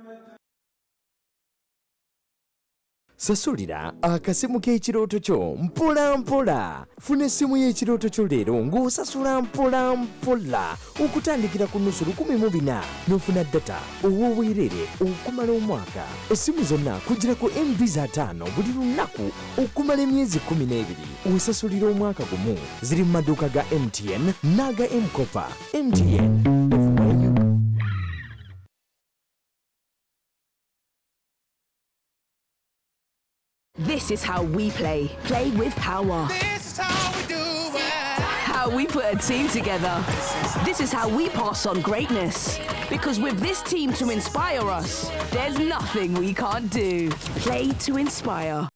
Sasulira akasimu k'ekirooto kyo mpola mpola. Funa essimu y'ekirooto kyo leero ng'osasula mpola mpola okutandikira ku nnusu lukumi mu bina n'ofuna data ow'obwerere okumala omwaka. Essimu zonna kugirako M B za ataano buli lunaku okumala emyezi kkumi n'ebiri. Osasulira omwaka gumu. Ziri mu maduuka ga M T N n'aga M-Kopa. M T N. Everywhere you go. This is how we play. Play with power. This is how we do it. How we put a team together. This is how we pass on greatness. Because with this team to inspire us, there's nothing we can't do. Play to inspire.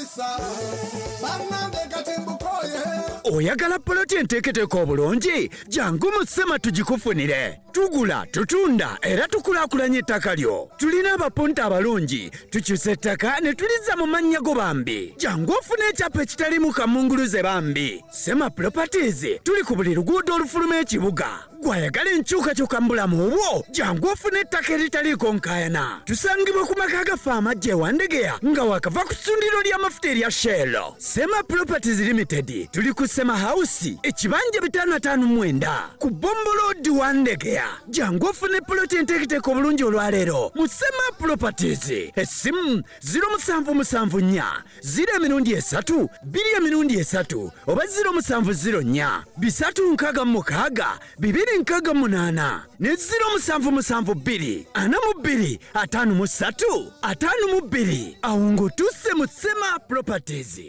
oyagala poloti enteeketeeko obulungi jangu mu Sema tugikufunire tugula tutunda era tukulaakulanya ettaka lyo tulina abapunta abalungi tukyusa ettaka ne tulizza mu mannya go bambi jangu ofune ekyapa ekitalimu kamunguluze bambi Sema Properties tuli ku buli luguudo olufuluma ekibuga gwayagala enkyukakyuka mu bulamu obwo jangu ofune ettaka eritaliiko nkaayana tusangibwa ku maka agafa amajje ewa Ndegeya nga wakava ku ssundiro ly'amafuta erya Shell. Sema Properties Limited tuli ku Sema House ekibanja bitaano ataano mu mwenda ku Bombo Road wa Ndegeya jangu ofune poloti enteeketeeko obulungi olwaleero mu Sema Properties. Essimu ziro seven seven four ziro emirundi esatu bbiri emirundi esatu oba ziro seven zero four bisatu nkaaga mu mukaaga bibiri nkaaga mu munaana ne ziro seven seven two ana mu bbiri ataano mu ssatu ataano mu bbiri awo ng'otuuse mu Sema Properties.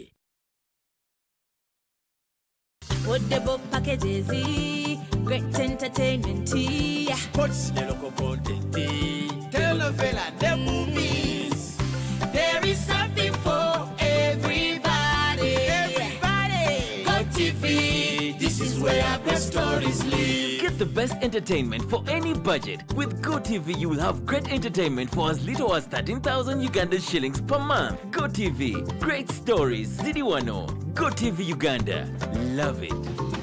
Football packages, great entertainment, sports, the local content, telenovela, the movies. There is something for everybody. Everybody. GoTV, this is where great stories live. Get the best entertainment for any budget. With GoTV, you will have great entertainment for as little as thirteen thousand Uganda shillings per month. GoTV, great stories, Zidiwano. GoTV Uganda, love it.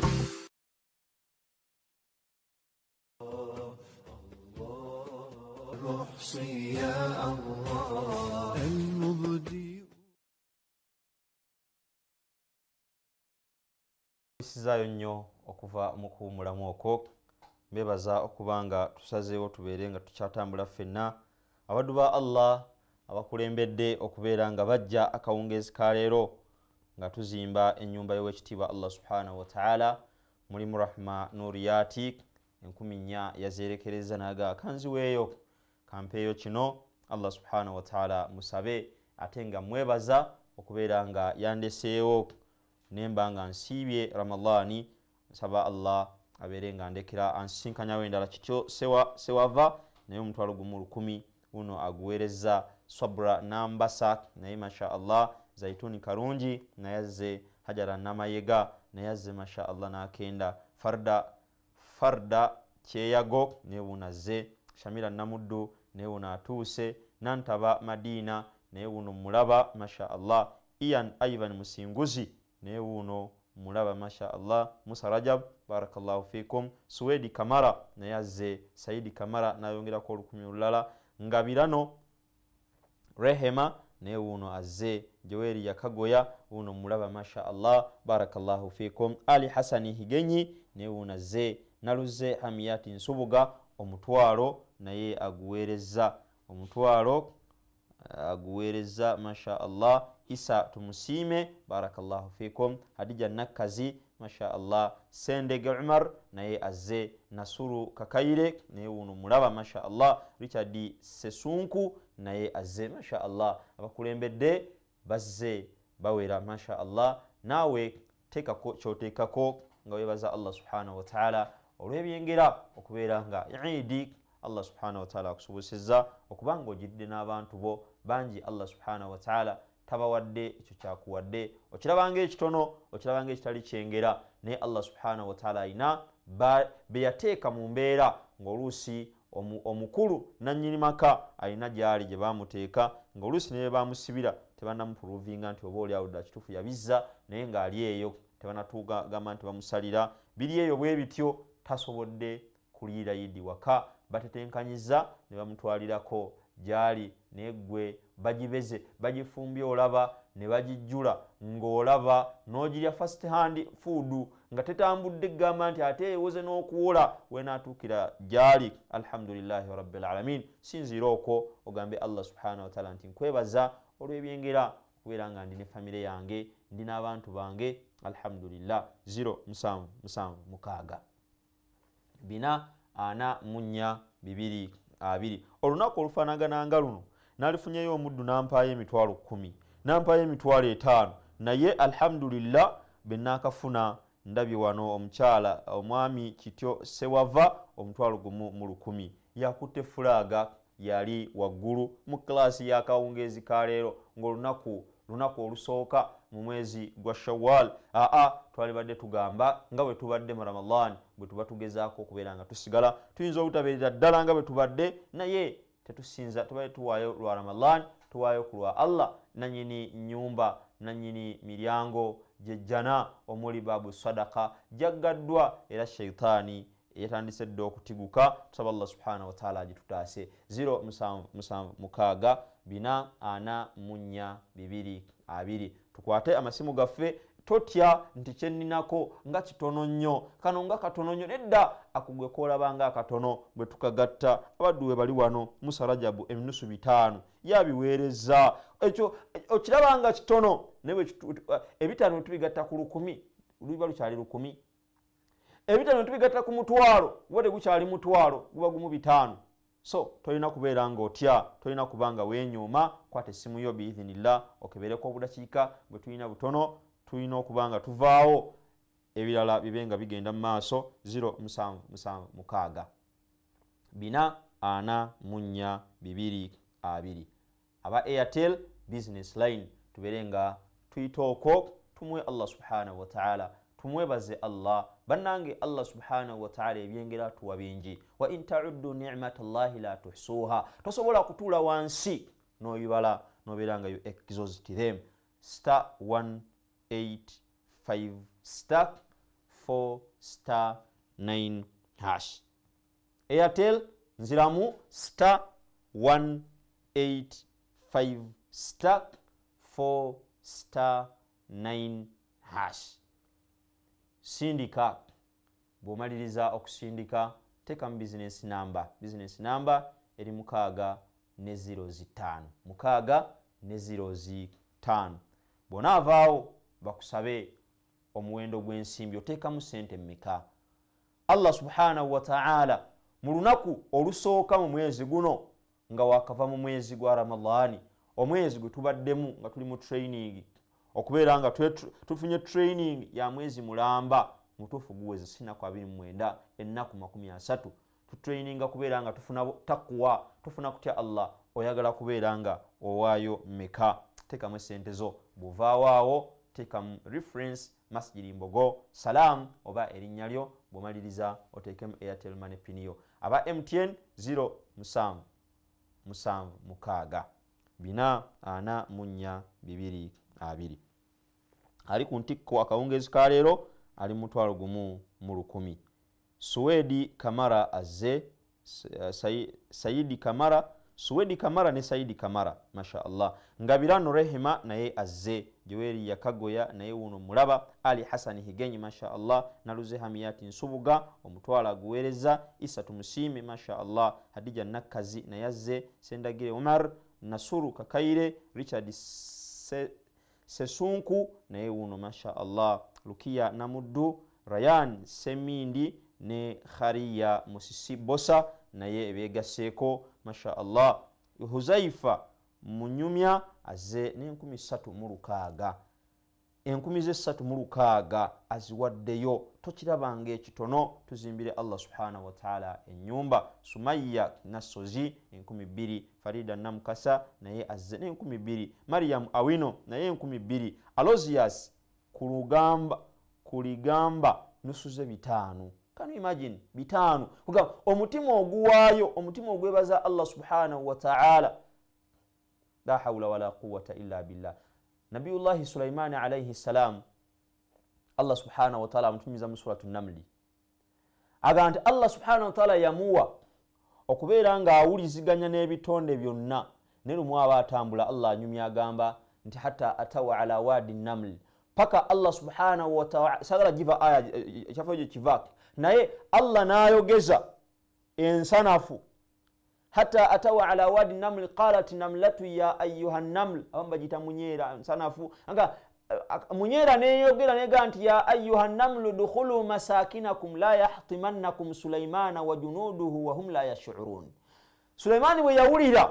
Sizayo nnyo okuva mu kuwummulamu okwo mbebaza okubanga tusazeewo tubeere nga tukyatambula ffenna abaddu ba Allah abakulembedde okubeera nga bajja akawungeezi ka leero nga tuzimba ennyumba y'owekitiibwa Allah subhanahu wa ta'ala mulimu Rahma Nuriyati enkumi nnya yazeerekereza naga kanziweeyo kampeeyo kino Allah subhanahu wa ta'ala musabe ate nga mwebaza okubeera nga yandeseewo nemba nga nsiibye Ramadani nsaba Allah abeere nga ndekera ansinkanyawo endala kityo sewa sewava naye omutwalo gumu lukumi uno aguweereza Sabra Nambasa naye masha Allah Zaituni Karungi nayazze Hajara Namayega nayazze masha Allah nakenda Farda Farda Kyeyago newunaze Shamira Namuddu newuna atuuse Nantaba Madina newuno mulaba masha Allah Ian Ivan Musinguzi newuno mulaba masha Allah Musa Rajab barakallahu fikum Suwedi Kamara nayazze Saidi Kamara nayongera ko olukumi olulala Ngabirano Rehema newuno azze Joeri Yakagoya uno mulaba masha Allah barakallahu fikum Ali Hasani Higenyi newuno azze Naluze Hamiyati Nsubuga omutwalo naye aguweereza omutwalo aguweereza masha Allah Isa Tumusime barakallahu fikum Hadija Nakazi masha Allah Sendege Umar naye azze Nasuru Kakaire naye uno mulaba masha Allah Richard Sesunku naye azze masha Allah abakulembedde bazze bawera masha Allah nawe tekako kyotekako nga webaza Allah subhanahu wa ta'ala olwebyengera okubeera nga Eid Allah subhanahu wa ta'ala akusobozesezza okubanga ojidde n'abantu bo bangi Allah subhanahu wa ta'ala tabawadde ekyo kyakuwadde okirabanga ekitono okirabanga ekitali kyengera naye Allah subhanahu wa ta'ala ayina be yateeka mu mbeera ng'oluusi omukulu nannyini maka ayina gyali gye bamuteeka ng'oluusi ne bamusibira tebanamupuruvinga nti oba oli awo dda kituufu yabizza naye ng'ali eyo tebanatugamba nti bamusalira biri eyo bwe bityo tasobodde kuliira yidi waka batetenkanyiza ne bamutwalirako gyali neggwe bagibeze bagifumbye olaba ne bagijjula ng'olaba n'ogirya first hand food nga tetambudde gamba nti ate ewoze n'okuwola wenaatuukira gyali alhamdulillahi rabbil alamin sinziira okwo ogambe Allah subhanahu wa ta'ala nti nkwebaza olw'ebyengera okubeera nga ndi ne famire yange ndi n'abantu bange alhamdulillah zero musanvu musanvu mukaaga bina ana munya bibiri abiri olunaku olufaanagana nga luno nalifunyeyo omuddu nampaayo emitwalo kumi nampaayo emitwalo etaano naye alhamdulillah benakafuna ndabye wano omukyala omwami kityo sewava omutwalo gumu mu lukumi yakutte fulaaga yali waggulu mu klasi y'akawungeezi ka leero ng'olunaku lunaku olusooka mu mwezi gwa Shawwal. Aa twalibadde tugamba nga bwe tubadde mu Ramadan bwe tuba tugezaako okubeera nga tusigala tuyinza obutabeerera ddala nga bwe tubadde naye tetusinza tubadde tuwaayo lwa Ramadan tuwaayo ku lwa Allah nanyini nyumba nanyini miryango jejjana omuli babu sadaka jaggaddwa era sheitaani yatandise dde okutiguka. Tusaba Allah subhanahu wa ta'ala agitutaase. zero musanvu musanvu mukaaga bina ana munya bibiri abiri. Tukwate amasimu gaffe totya nti kyenninako nga kitono nnyo kano nga katono nnyo nedda akugwe koolabanga akatono bwe tukagatta abaddu we bali wano Musa Rajabu eminusu bitaano yabiweereza ekyo okirabanga kitono newe ebitaano tubigatta ku lukumi luba lukyali lukumi ebitaano tubigatta ku mutwalo wode gukyali mutwalo guba gumu bitaano. So tolina kubeera nga otya tolina kubanga weenyooma kwata essimu yo biidhinillah okebereko obudakiika bwe tulina butono tulina okubanga tuvaawo ebirala bibenga bigenda mu maaso. zero musanvu musanvu mukaaga bina ana munya bibiri abiri. Aba Airtel business line tuberenga tuyitooko tumwe Allah subhanahu wa ta'ala tumwebaze Allah bannange Allah subhanahu wa ta'ala ebyengera tuwa bingi wa in ta'uddu ni'matallahi la tuhsuha tosobola kutuula wansi n'obibala n'obeeranga you exhaust them. Star one eight five star four star nine hash. Airtel nziramu star one eight five star four star nine hash. Sindika bw'omaliriza okusindika teka mu business number. Business number eri mukaaga ne zero zitaano mukaaga ne zero zitaano. Bw'onaavaawo bakusabe omuwendo gw'ensimbi oteekamu ssente mmeka. Allah subhanahu wa ta'ala mu lunaku olusooka mu mwezi guno nga wakava mu mwezi gwa Ramadani omwezi gwe tubaddemu nga tuli mu training okubeera nga tufunye training ya mwezi mulamba mutuufu guweze sinaku abiri mu mwenda ennaku makumi asatu tutraininga kubeera nga tufuna takwa tufuna kutya Allah oyagala kubeera nga owaayo mmeka. Teekamu ssente zo bw'ovaawaawo teekamu reference Masjidi Mbogo Salam oba erinnya lyo bw'omaliriza oteekemu Airtel Money pin yo. Aba M T N zero musanvu musanvu mukaaga bina ana munya bibiri abiri. Ali ku ntikko akawungeezi ka leero ali mutwalo gumu mu lukumi. Suwedi Kamara azze Sayidi Kamara Suwedi Kamara ne Sayidi Kamara masha Allah. Ngabirano Rehema naye azze Joeri Yakagoya naye wuno mulaba. Ali Hasani Higenyi masha Allah. Naluze Hamiyati Nsubuga omutwala guweereza. Isa Tumusime masha Allah. Hadija Nakazi naye azze. Sendagire Umar Nasuru Kakaire Richard Se Sesunku naye wuno masha Allah. Lukia Namuddu Rayan Semindi ne Khariya Musisi Bosa naye ebeegaseeko masha Allah. Huzaifa Munyumya azze n'enkumi ssatu mu lukaaga. Enkumi ze ssatu mu lukaaga aziwaddeyo tokirabanga ekitono tuzimbire Allah subhanahu wa ta'ala ennyumba. Sumayya Nasozi enkumi bbiri. Farida Namukasa naye azze n'enkumi bbiri. Mariam Awino naye enkumi bbiri. Alozias kulugamba kuligamba nusuze bitaano. Can you imagine bitaano kuga omutima oguwaayo omutima ogwebaza Allah subhanahu wa ta'ala. La hawla wala quwwata illa billah. Nabiyullah Sulaiman alayhi salam Allah subhanahu wa ta'ala amutumiza mu suratu Namli agante Allah subhanahu wa ta'ala yamuwa okubeera nga awuliziganya n'ebitonde byonna ne lumu aba atambula Allah anyumya agamba nti hatta atawa ala wadi Naml paka Allah subhanahu wa ta'ala sagala jiva aya chafoje kivak naye Allah nayogeza ensanafu hatta atawa ala wadi Naml qalat namlatu ya ayyuha naml amba jita munyera ensanafu anga munyera neyogera nega nti ya ayyuha naml dukhulu masakinakum la yahtimannakum Sulaimana wa junuduhu wa hum la yash'urun. Sulaimani we yawulira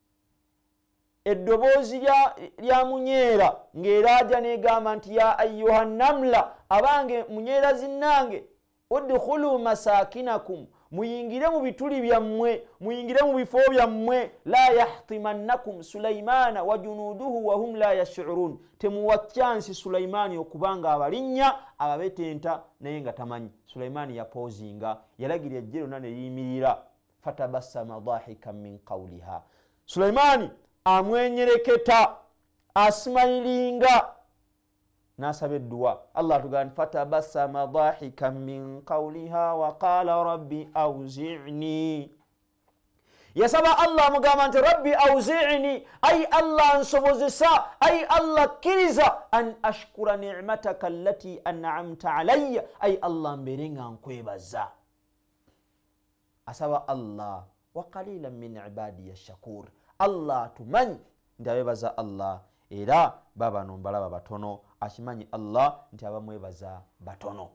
eddoboozi lya munyera ng'eraja negamba nti ya ayyuha namla abange munyera zinnange udkhulu masakinakum muyingire mu bituli byammwe muyingire mu bifo byammwe la yahtimannakum sulaimana wa junuduhu wa hum la yash'urun temuwa chansi Sulaimani okubanga abalinnya ababetenta naye nga tamanyi Sulaimani yapozinga yalagira ejjero nane yimirira fatabassama dhahikan min qawliha Sulaimani amwenyereketa asmailinga nasaba edduwa Allah tugani fatabassama dhahikan min qawliha wa qala rabbi awzi'ni yasaba Allah mugamba nti rabbi awzi'ni ay Allah ansobozesa ay Allah kiriza an ashkura ni'mataka allati an'amta alayya ay Allah mberenga nkwebaza asaba Allah wa qalilan min ibadi ash-shakur Allah tumanyi ndabebaza Allah era baba nombalaba batono akimanyi Allah nti abamwebaza batono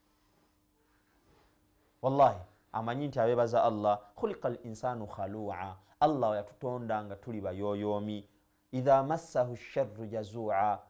wallahi amanyi nti abebaza Allah khuliqal insanu khalu'a Allah yatutonda nga tuli bayoyomi idha massahu ash-sharru jazua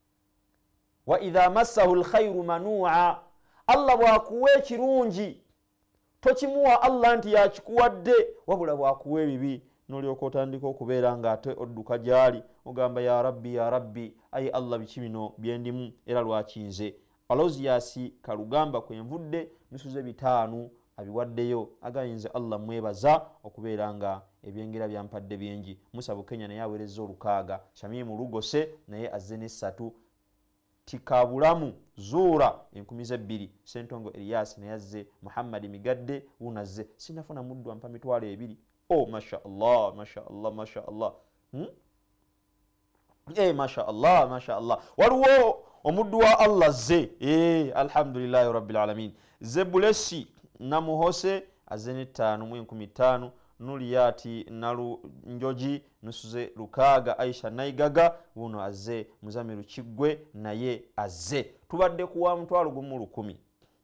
wa idha massahu al-khayru manu'a Allah bwakuwa ekirungi tokimuwa Allah nti yakikuwadde wabula bwakuwa ebibi nolyoka otandika okubeera nga ate odduka gyali ogamba ya rabbi ya rabbi ayi Allah biki bino byendimu era lwakinze Aloziasi Kalugamba kwenvudde nisuze bitaanu abiwaddeyo agayinze Allah mwebaza okubeera nga ebyengera byampadde bingi Musa Bukenya naye aweereza olukaaga Shamimu Lugose naye azze n'essatu Tikabulamu Zura enkumi z'ebbiri Sentongo Elias naye azze Muhammad Migadde unazze sinafuna muddu ampa mitwalo ebiri oh masha Allah masha Allah masha Allah hmm? eh masha Allah masha Allah waliwo omuddu wa Allah ze eh alhamdulillah rabbil alamin Zebulesi namuhose azene ttaano mu enkumi ttaano Nuliyati nalu njoji nusuze lukaaga Aisha Naigaga buno azze Muzamiru Kigwe naye azze tubadde kuwa mutwalo gumu lukumi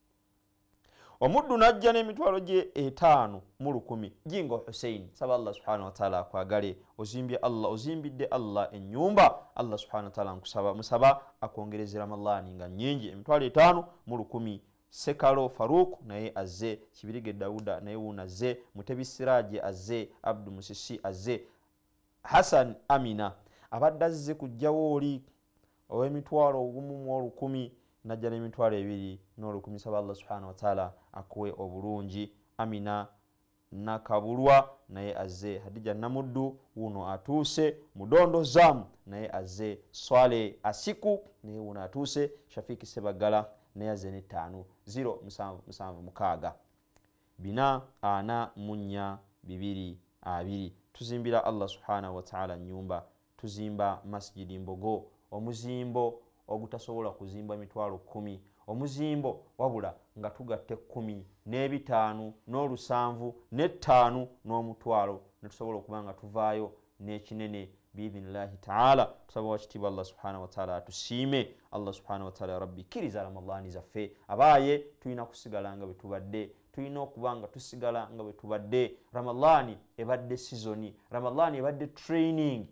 omuddu najja n'emitwalo gye etaano mu lukumi Jingo Hussein saba Allah subhanahu wa ta'ala akwagale ozimbye Allah ozimbidde Allah ennyumba Allah subhanahu wa ta'ala nkusaba musaba akongereza Ramadhani nga nyingi emitwalo etaano mu lukumi Sekalo Faruk naye azze Kibirige Dauda naye unazze Mutebi Siraje azze Abdu Musisi azze Hassan Amina abadde azze kujjawo oli ow'emitwalo ogumu mu olukumi najja n'emitwalo ebiri n'olukumi saba Allah subhanahu wa ta'ala akuwe obulungi Amina Nakabulwa naye azze Hadija Namuddu uno atuuse Mudondo Zamu naye azze Swale Asiku naye uno atuuse Shafiki Sebagala naye azze n'ettaano zero musanvu musanvu mukaaga bina ana munya bibiri abiri tuzimbira Allah subhanahu wa ta'ala nyumba tuzimba masjidi Mbogo omuzimbo ogutasobola kuzimba mitwalo kumi omuzimbo wabula nga tugatte kumi n'ebitaano n'olusanvu n'ettaano n'omutwalo netusobola okubanga tuvaayo n'ekinene biidhnillahi ta'ala tusaba wakitiibwa Allah subhanahu wa ta'ala atusiime Allah subhanahu wa ta'ala rabbi kiriza Ramadhani zaffe abaaye tulina kusigala nga bwe tubadde tulina okubanga tusigala nga bwe tubadde Ramadhani ebadde seasoni Ramadhani ebadde training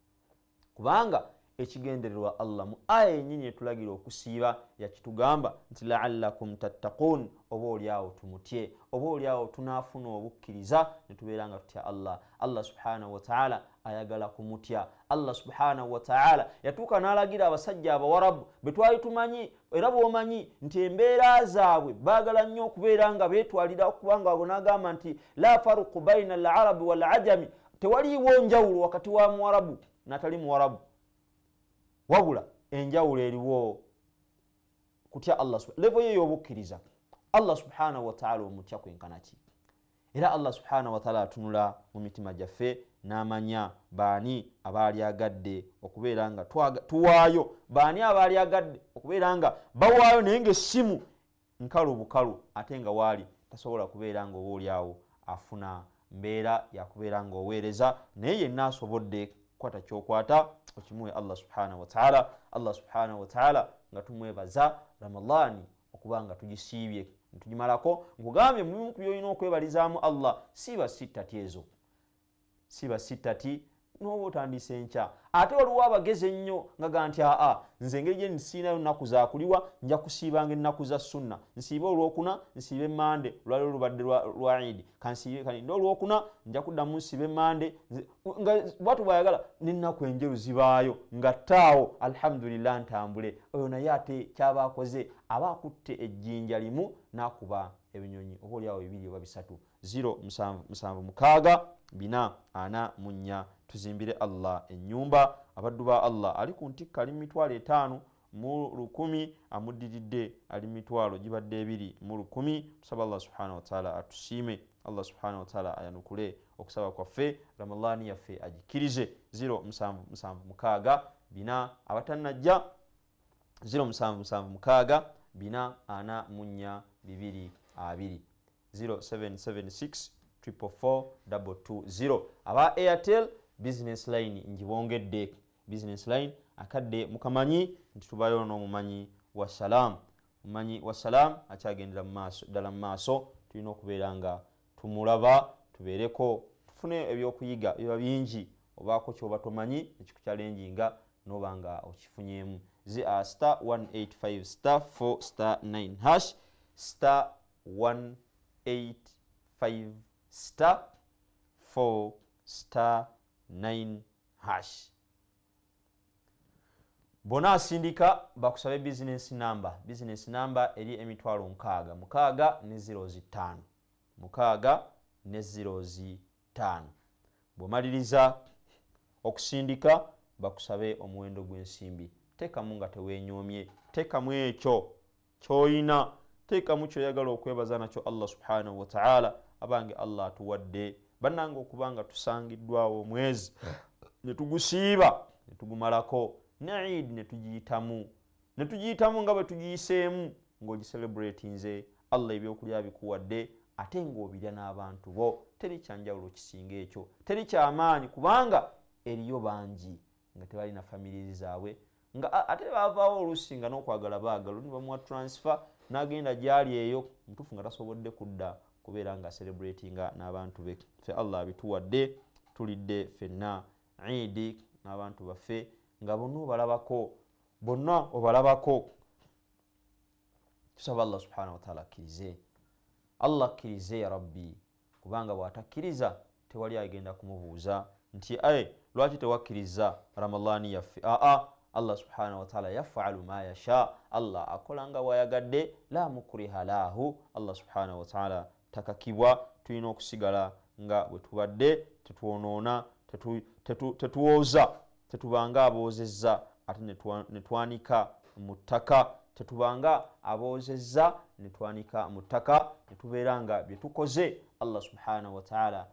kubanga ekigendererwa Allah mu aya ennyinyi etulagira okusiiba yakitugamba nti la'allakum tattaqun oba olyawo tumutye oba olyawo tunaafuna obukkiriza ne tubeera nga tutya Allah Allah subhanahu wa ta'ala ayagala kumutya Allah subhanahu wa ta'ala yatuuka n'alagira abasajja abawarabu be twali tumanyi era bw'omanyi nti embeera zaabwe baagala nnyo okubeera nga beetwalira okubanga abo n'agamba nti la faruqu baina al-arabi wal-ajami tewaliiwo njawulo wakati wa muwarabu n'atali muwarabu wabula enjawulo eriwo kutya Allah level ye yobukkiriza Allah subhanahu wa ta'ala omutya kwenkana ki era Allah subhanahu wa ta'ala atunula mu mitima gyaffe n'amanya baani abaali agadde okubeera nga tuwaayo baani abaali agadde okubeera nga bawaayo naye ng'essimu nkalu bukalu ate nga waali tasobola kubeera nga oba oliawo afuna mbeera yakubeera nga oweereza naye yenna asobodde kwata kyokwata okimuwe Allah subhanahu wa ta'ala Allah subhanahu wa ta'ala nga tumwebaza Ramadhani okubanga tugisiibye tugimalako nkugambye mu byolina okwebalizaamu Allah siba sittati ezo siba sittati n'oba otandise enkya. Ate waliwo abagezi ennyo nga ga nti aa nze engeri gye nsiinayo nnaku zaakuliwa nja kusiibanga ennaku za sunna, nsiibe olwokuna nsiibe mande lwaliwo lubadde lwa idi kansiibe kanindi olwokuna nja kuddamu nsiibe mande nga bwatu bwayagala n'ennaku enjeru zibaayo nga ttaawo alhamdulillah ntambule. Oyo naye ate kyaba akoze aba akutte ejjinja limu n'akuba ebinyonyi oba oliawo bibiri oba bisatu. zero musanvu mukaaga bina ana munya. Tuzimbire Allah ennyumba. Abaddu ba Allah ali ku ntikka ali mitwalo etaano mu lukumi, amuddiridde ali mitwalo gibadde ebiri mu lukumi. Tusaba Allah subhanahu wa ta'ala atusiime. Allah subhanahu wa ta'ala ayanukule okusaba kwaffe, Ramadhani yaffe agikirize. zero musanvu mukaaga bina abatannajja zero musanvu musanvu mukaaga bina ana munya bibiri abiri. zero seven seven six four four four two zero. Aba Airtel business line njibongedde. Business line akadde mukamanyi nti tubayo n'omumanyi wa salam. Mumanyi wa salam akyagendera mu maaso ddala mu maaso, tulina okubeera nga tumulaba tubeereko tufune ebyokuyiga biba bingi. Obaako kyoba tomanyi ekikuchalenjinga n'oba nga okifunyemu. zi a star one eight five star four star nine hash star one eight five star four star nine hash. Bona asindika bakusabe business number. Business number eri emitwalo nkaaga mukaaga ne zero zitaano mukaaga ne zero zitaano. Bwomaliriza okusindika bakusabe omuwendo gw'ensimbi. Tekamu nga tewenyoomye, tekamu ekyo kyoyina, tekamu kyoyagala okwebaza nakyo Allah subhanahu wa ta'ala. Abange Allah atuwadde bannanga okubanga tusangiddwawo omwezi ne tugusiiba ne tugumalako, ne Eid ne tugiyitamu ne tugiyitamu nga bwe tugiyiseemu ng'ogiselebratinze. Allah ebyokulya bikuwadde ate ng'obirya n'abantu bo. Teri kyanjawulo kisinga ekyo, teri kyamaanyi kubanga eriyo bangi nga tebalina family zaabwe, nga ate baavaawo oluusi nga n'okwagala baagala ne bamuwa transfer n'agenda gyali eyo mutuufu nga tasobodde kudda kubeera nga celebratinga n'abantu be. Ffe Allah bituwadde tulidde ffenna Eid n'abantu baffe nga bonna obalabako bonna obalabako. Tusaba Allah subhanahu wa ta'ala akkirize. Allah akkirize ya Rabbi, kubanga bw'atakkiriza tewali agenda kumubuuza nti aye lwaki tewakkiriza Ramadhani yaffe. Aa Allah subhanahu wa ta'ala yaf'alu ma yasha. Allah akola nga bw'ayagadde, la mukriha lahu. Allah subhanahu wa ta'ala takakibwa. Tulina okusigala nga bwe tubadde, tetwonoona, tetuwooza, tetubanga aboozezza ate ne twanika mu ttaka, tetubanga aboozezza ne twanika mu ttaka, ne tubeera nga bye tukoze Allah subhanahu wa ta'ala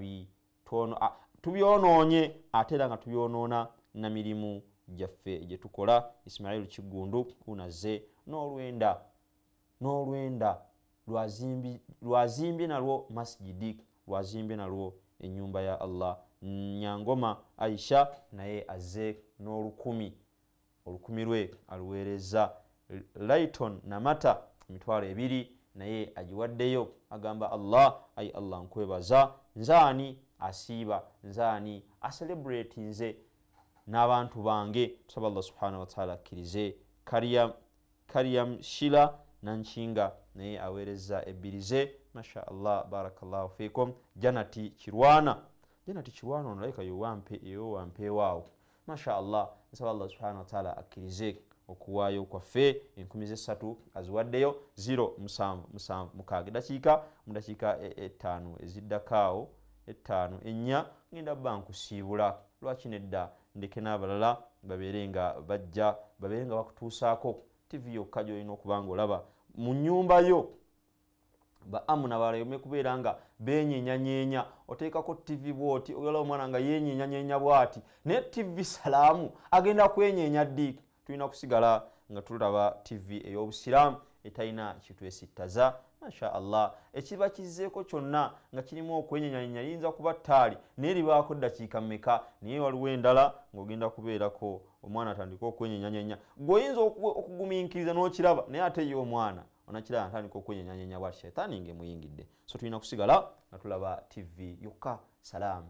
tubyonoonye ate era nga tubyonoona na mirimu gyaffe gye tukola. Ismail Kigundu unazze n'olwenda n'olwenda lwazimbi lwazimbye nalwo masjidi, lwazimbye nalwo ennyumba ya Allah. Nyangoma Aisha naye azze n'olukumi, olukumi lwe aluweereza. Layton Namata emitwalo ebiri naye agiwaddeyo, agamba Allah ayi Allah nkwebaza, nzaani asiiba, nzaani acelebrate nze n'abantu bange. Tusaba Allah subhanahu wa ta'ala akkirize. Kariyam Kariyam Shila Nanchinga naye aweereza ebbirize. Masha Allah, barakallahu fikum. Janati Kirwana Janati Kirwana onolayika yo wampeewaawo. Masha Allah, nsaba Allah subhanahu wa ta'ala akkirize okuwaayo kwaffe enkumi z'essatu aziwaddeyo. zero musanvu musanvu mukaaga eddakiika mu dakiika ettaano eziddakaawo ettaano ennya ngenda bba nkusiibula. Lwaki nedda ndeke n'abalala babeere nga bajja babeere nga bakutuusaako tivi yokka gy'olina okuba ng'olaba mu nnyumba yo. Ba amuna balayome kubeera nga benyenyanyeenya, oteekako tivi bw'oti oyala omwana nga yenyenyanyeenya bw'ati naye tivi salaamu agenda kwenyeenya ddi. Tulina kusigala nga tulaba tivi ey'obusiraamu etalina kitwesittaza. Masha Allah, ekiba kizzeeko kyonna nga kirimu okwenyenyanya yinza kuba ttaali naye libaako ddakiika mmeka, naye waliwo endala ng'ogenda kubeerako omwana atandika okwenyenyanyenya, gw'oyinza okugumiikiriza n'okiraba naye ate ye omwana onakiraba atandika okwenyenyanyenya bwati, shaytaani ng'emuyingidde. So tulina kusigala nga tulaba tivi yokka salaamu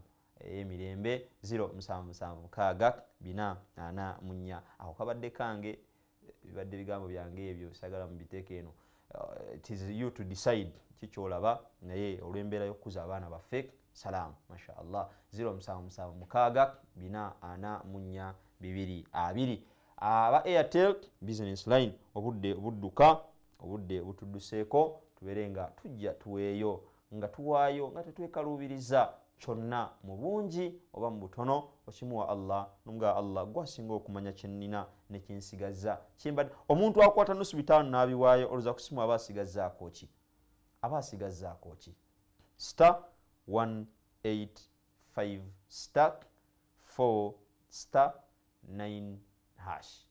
emirembe zero musanvu musanvu mukaaga bina ana munya aho kabadde kange bibadde bigambo byange ebyo sagala mu biteeke eno. Uh, it is you to decide kikyolaba naye olw'embeera y'okukuza abaana baffe salamu mashallah zero musanvu musanvu mukaaga bina ana munya bibiri abiri. Aba Airtel business line obudde budduka obudde butudduseeko tubeere nga tujja tuweeyo nga tuwaayo nga tetwekalubiriza kyonna mu bungi oba mu butono okimuwa Allah nga Allah gwasinga okumanya kyennina ne kinsigaza kimbadde omuntu akwata nusu bitaano n'abiwaayo oluza kusimu aba asigazzaako ki aba asigazzaako ki star one eight five star four star nine hash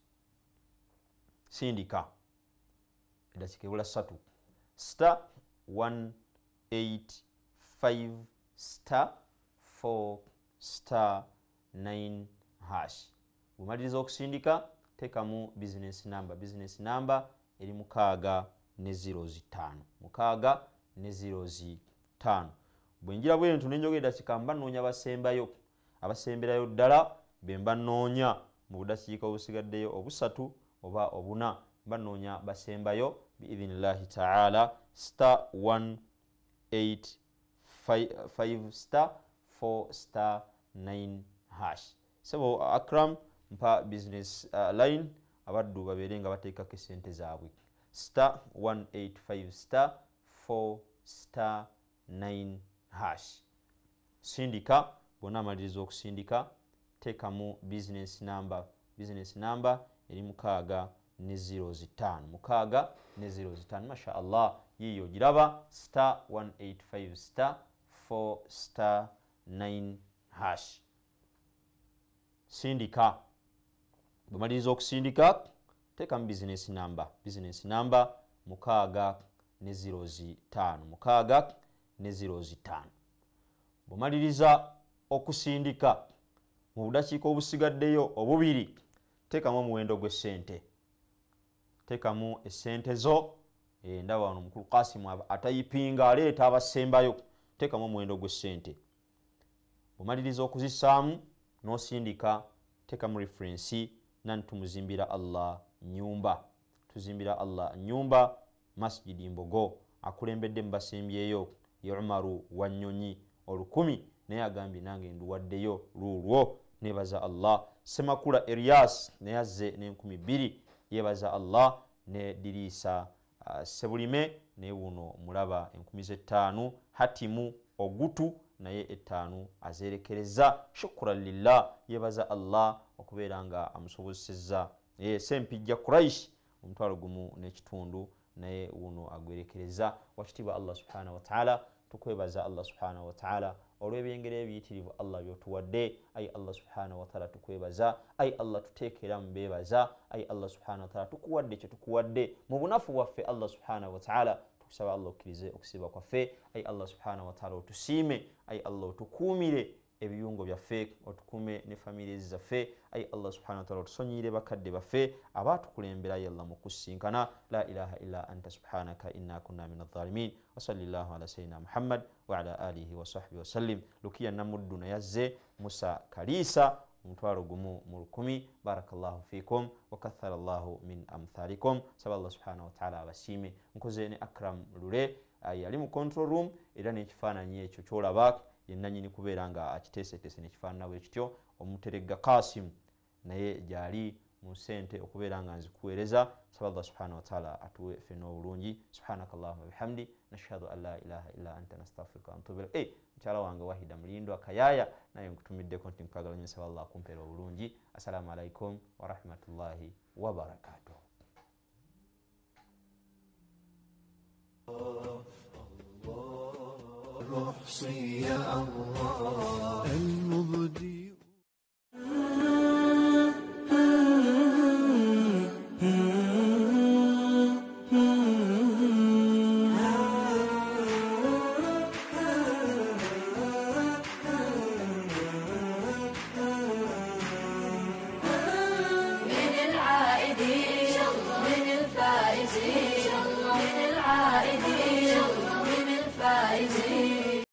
sindika edakika ebula ssatu star one eight five star four star nine hash. Bumaliriza okusindika tekamu business number business number eri mukaaga ne zero zitaano mukaaga ne zero zitaano. Bwenjira bwe ntu nenjogera kikamba noonya basembayo abasemberayo ddala bemba noonya mu budakiika obusigaddeyo obusatu oba obuna banoonya basembayo biidhinillahi ta'ala star one eight five star four star nine hash. Sebo Akram mpa business uh, line abaddu babeere nga bateekako sente zaabwe star one eight five star four star nine hash. Sindika bonna amaliriza okusindika teekamu business number business number eri mukaaga ne zero zitaano mukaaga ne zero zitaano masha Allah yiyo giraba star one eight five star four star nine hash. Sindika bumaliriza okusindika teekamu business number business number mukaaga ne zero zitaano mukaaga ne zero zitaano. Bumaliriza okusindika mu budakiika obusigaddeyo obubiri teekamu omuwendo gw'essente teekamu essente zo e, ndaba wano mukulu Kasimu atayipinga aleeta abasembayo teekamu omuwendo gw'essente. Bumaliriza okuzisaamu n'osindika teekamu reference nani tumuzimbira Allah nyumba tuzimbira Allah nyumba masjidi Mbogo akulembedde mbasembyeyo ye Umaru Wanyonyi olukumi naye agambye nange nduwaddeyo lulwo nebaza Allah. Semakula Elias neyazze n'enkumi bbiri yebaza Allah ne Dirisa uh, Sebulime ne wuno mulaba enkumi z'ettaano Hatimu Ogutu naye ettaano azerekereza shukran lillah yebaza Allah okubeera nga amusobozesezza ye Sempijja Quraish omutwalo gumu n'ekitundu naye wuno agwerekereza. Wakitiibwa Allah subhanahu wa ta'ala tukwebaza Allah subhanahu wa ta'ala olw'ebyengero ebiyitirivu Allah byotuwadde. Ayi Allah subhanahu wa ta'ala tukwebaza ayi Allah tuteekera mu beebaza ayi Allah subhanahu wa ta'ala tukuwadde kye tukuwadde mu bunafu bwaffe Allah subhanahu wa ta'ala tukusaba Allah okkirize okusiba kwaffe ayi Allah subhanahu wa ta'ala otusiime ayi Allah otukuumire ebiyungo byaffe otukume ne family zaffe ayi Allah subhanahu wa ta'ala otusonyiire bakadde baffe abaatukulembera ayi Allah mu kusinkana la ilaha illa anta subhanaka inna kunna min adh-dhalimin wa sallallahu ala sayyidina Muhammad wa ala alihi wa sahbihi wa sallim. Lukiya Namuddu na yazze Musa Kalisa omutwalo gumu mu lukumi barakallahu fikum wa kathara Allahu min amthalikum. Saba Allah subhanahu wa ta'ala abasiime. Nkoze ne Akram Lule yali mu control room era n'ekifaananyi ekyo kyolaba yennanyini kubeera nga akiteeseteese n'ekifaanana bwe kityo. Omuteregga Kasim naye gyali mu sente okubeera nga nzikuweereza. Saba Allah subhanahu wa ta'ala atuwe ffenna obulungi. Subhanakallahumma bihamdi nashhadu an la ilaha illa anta nastaghfiruka wa natubu ilayk. Eh mukyala wange Wahida Mulindo akayaaya naye nkutumiddeko nti nkwagala nnyo. Saba Allah kumpeera obulungi. Assalamu alaikum wa rahmatullahi wa barakatuh. روحي يا الله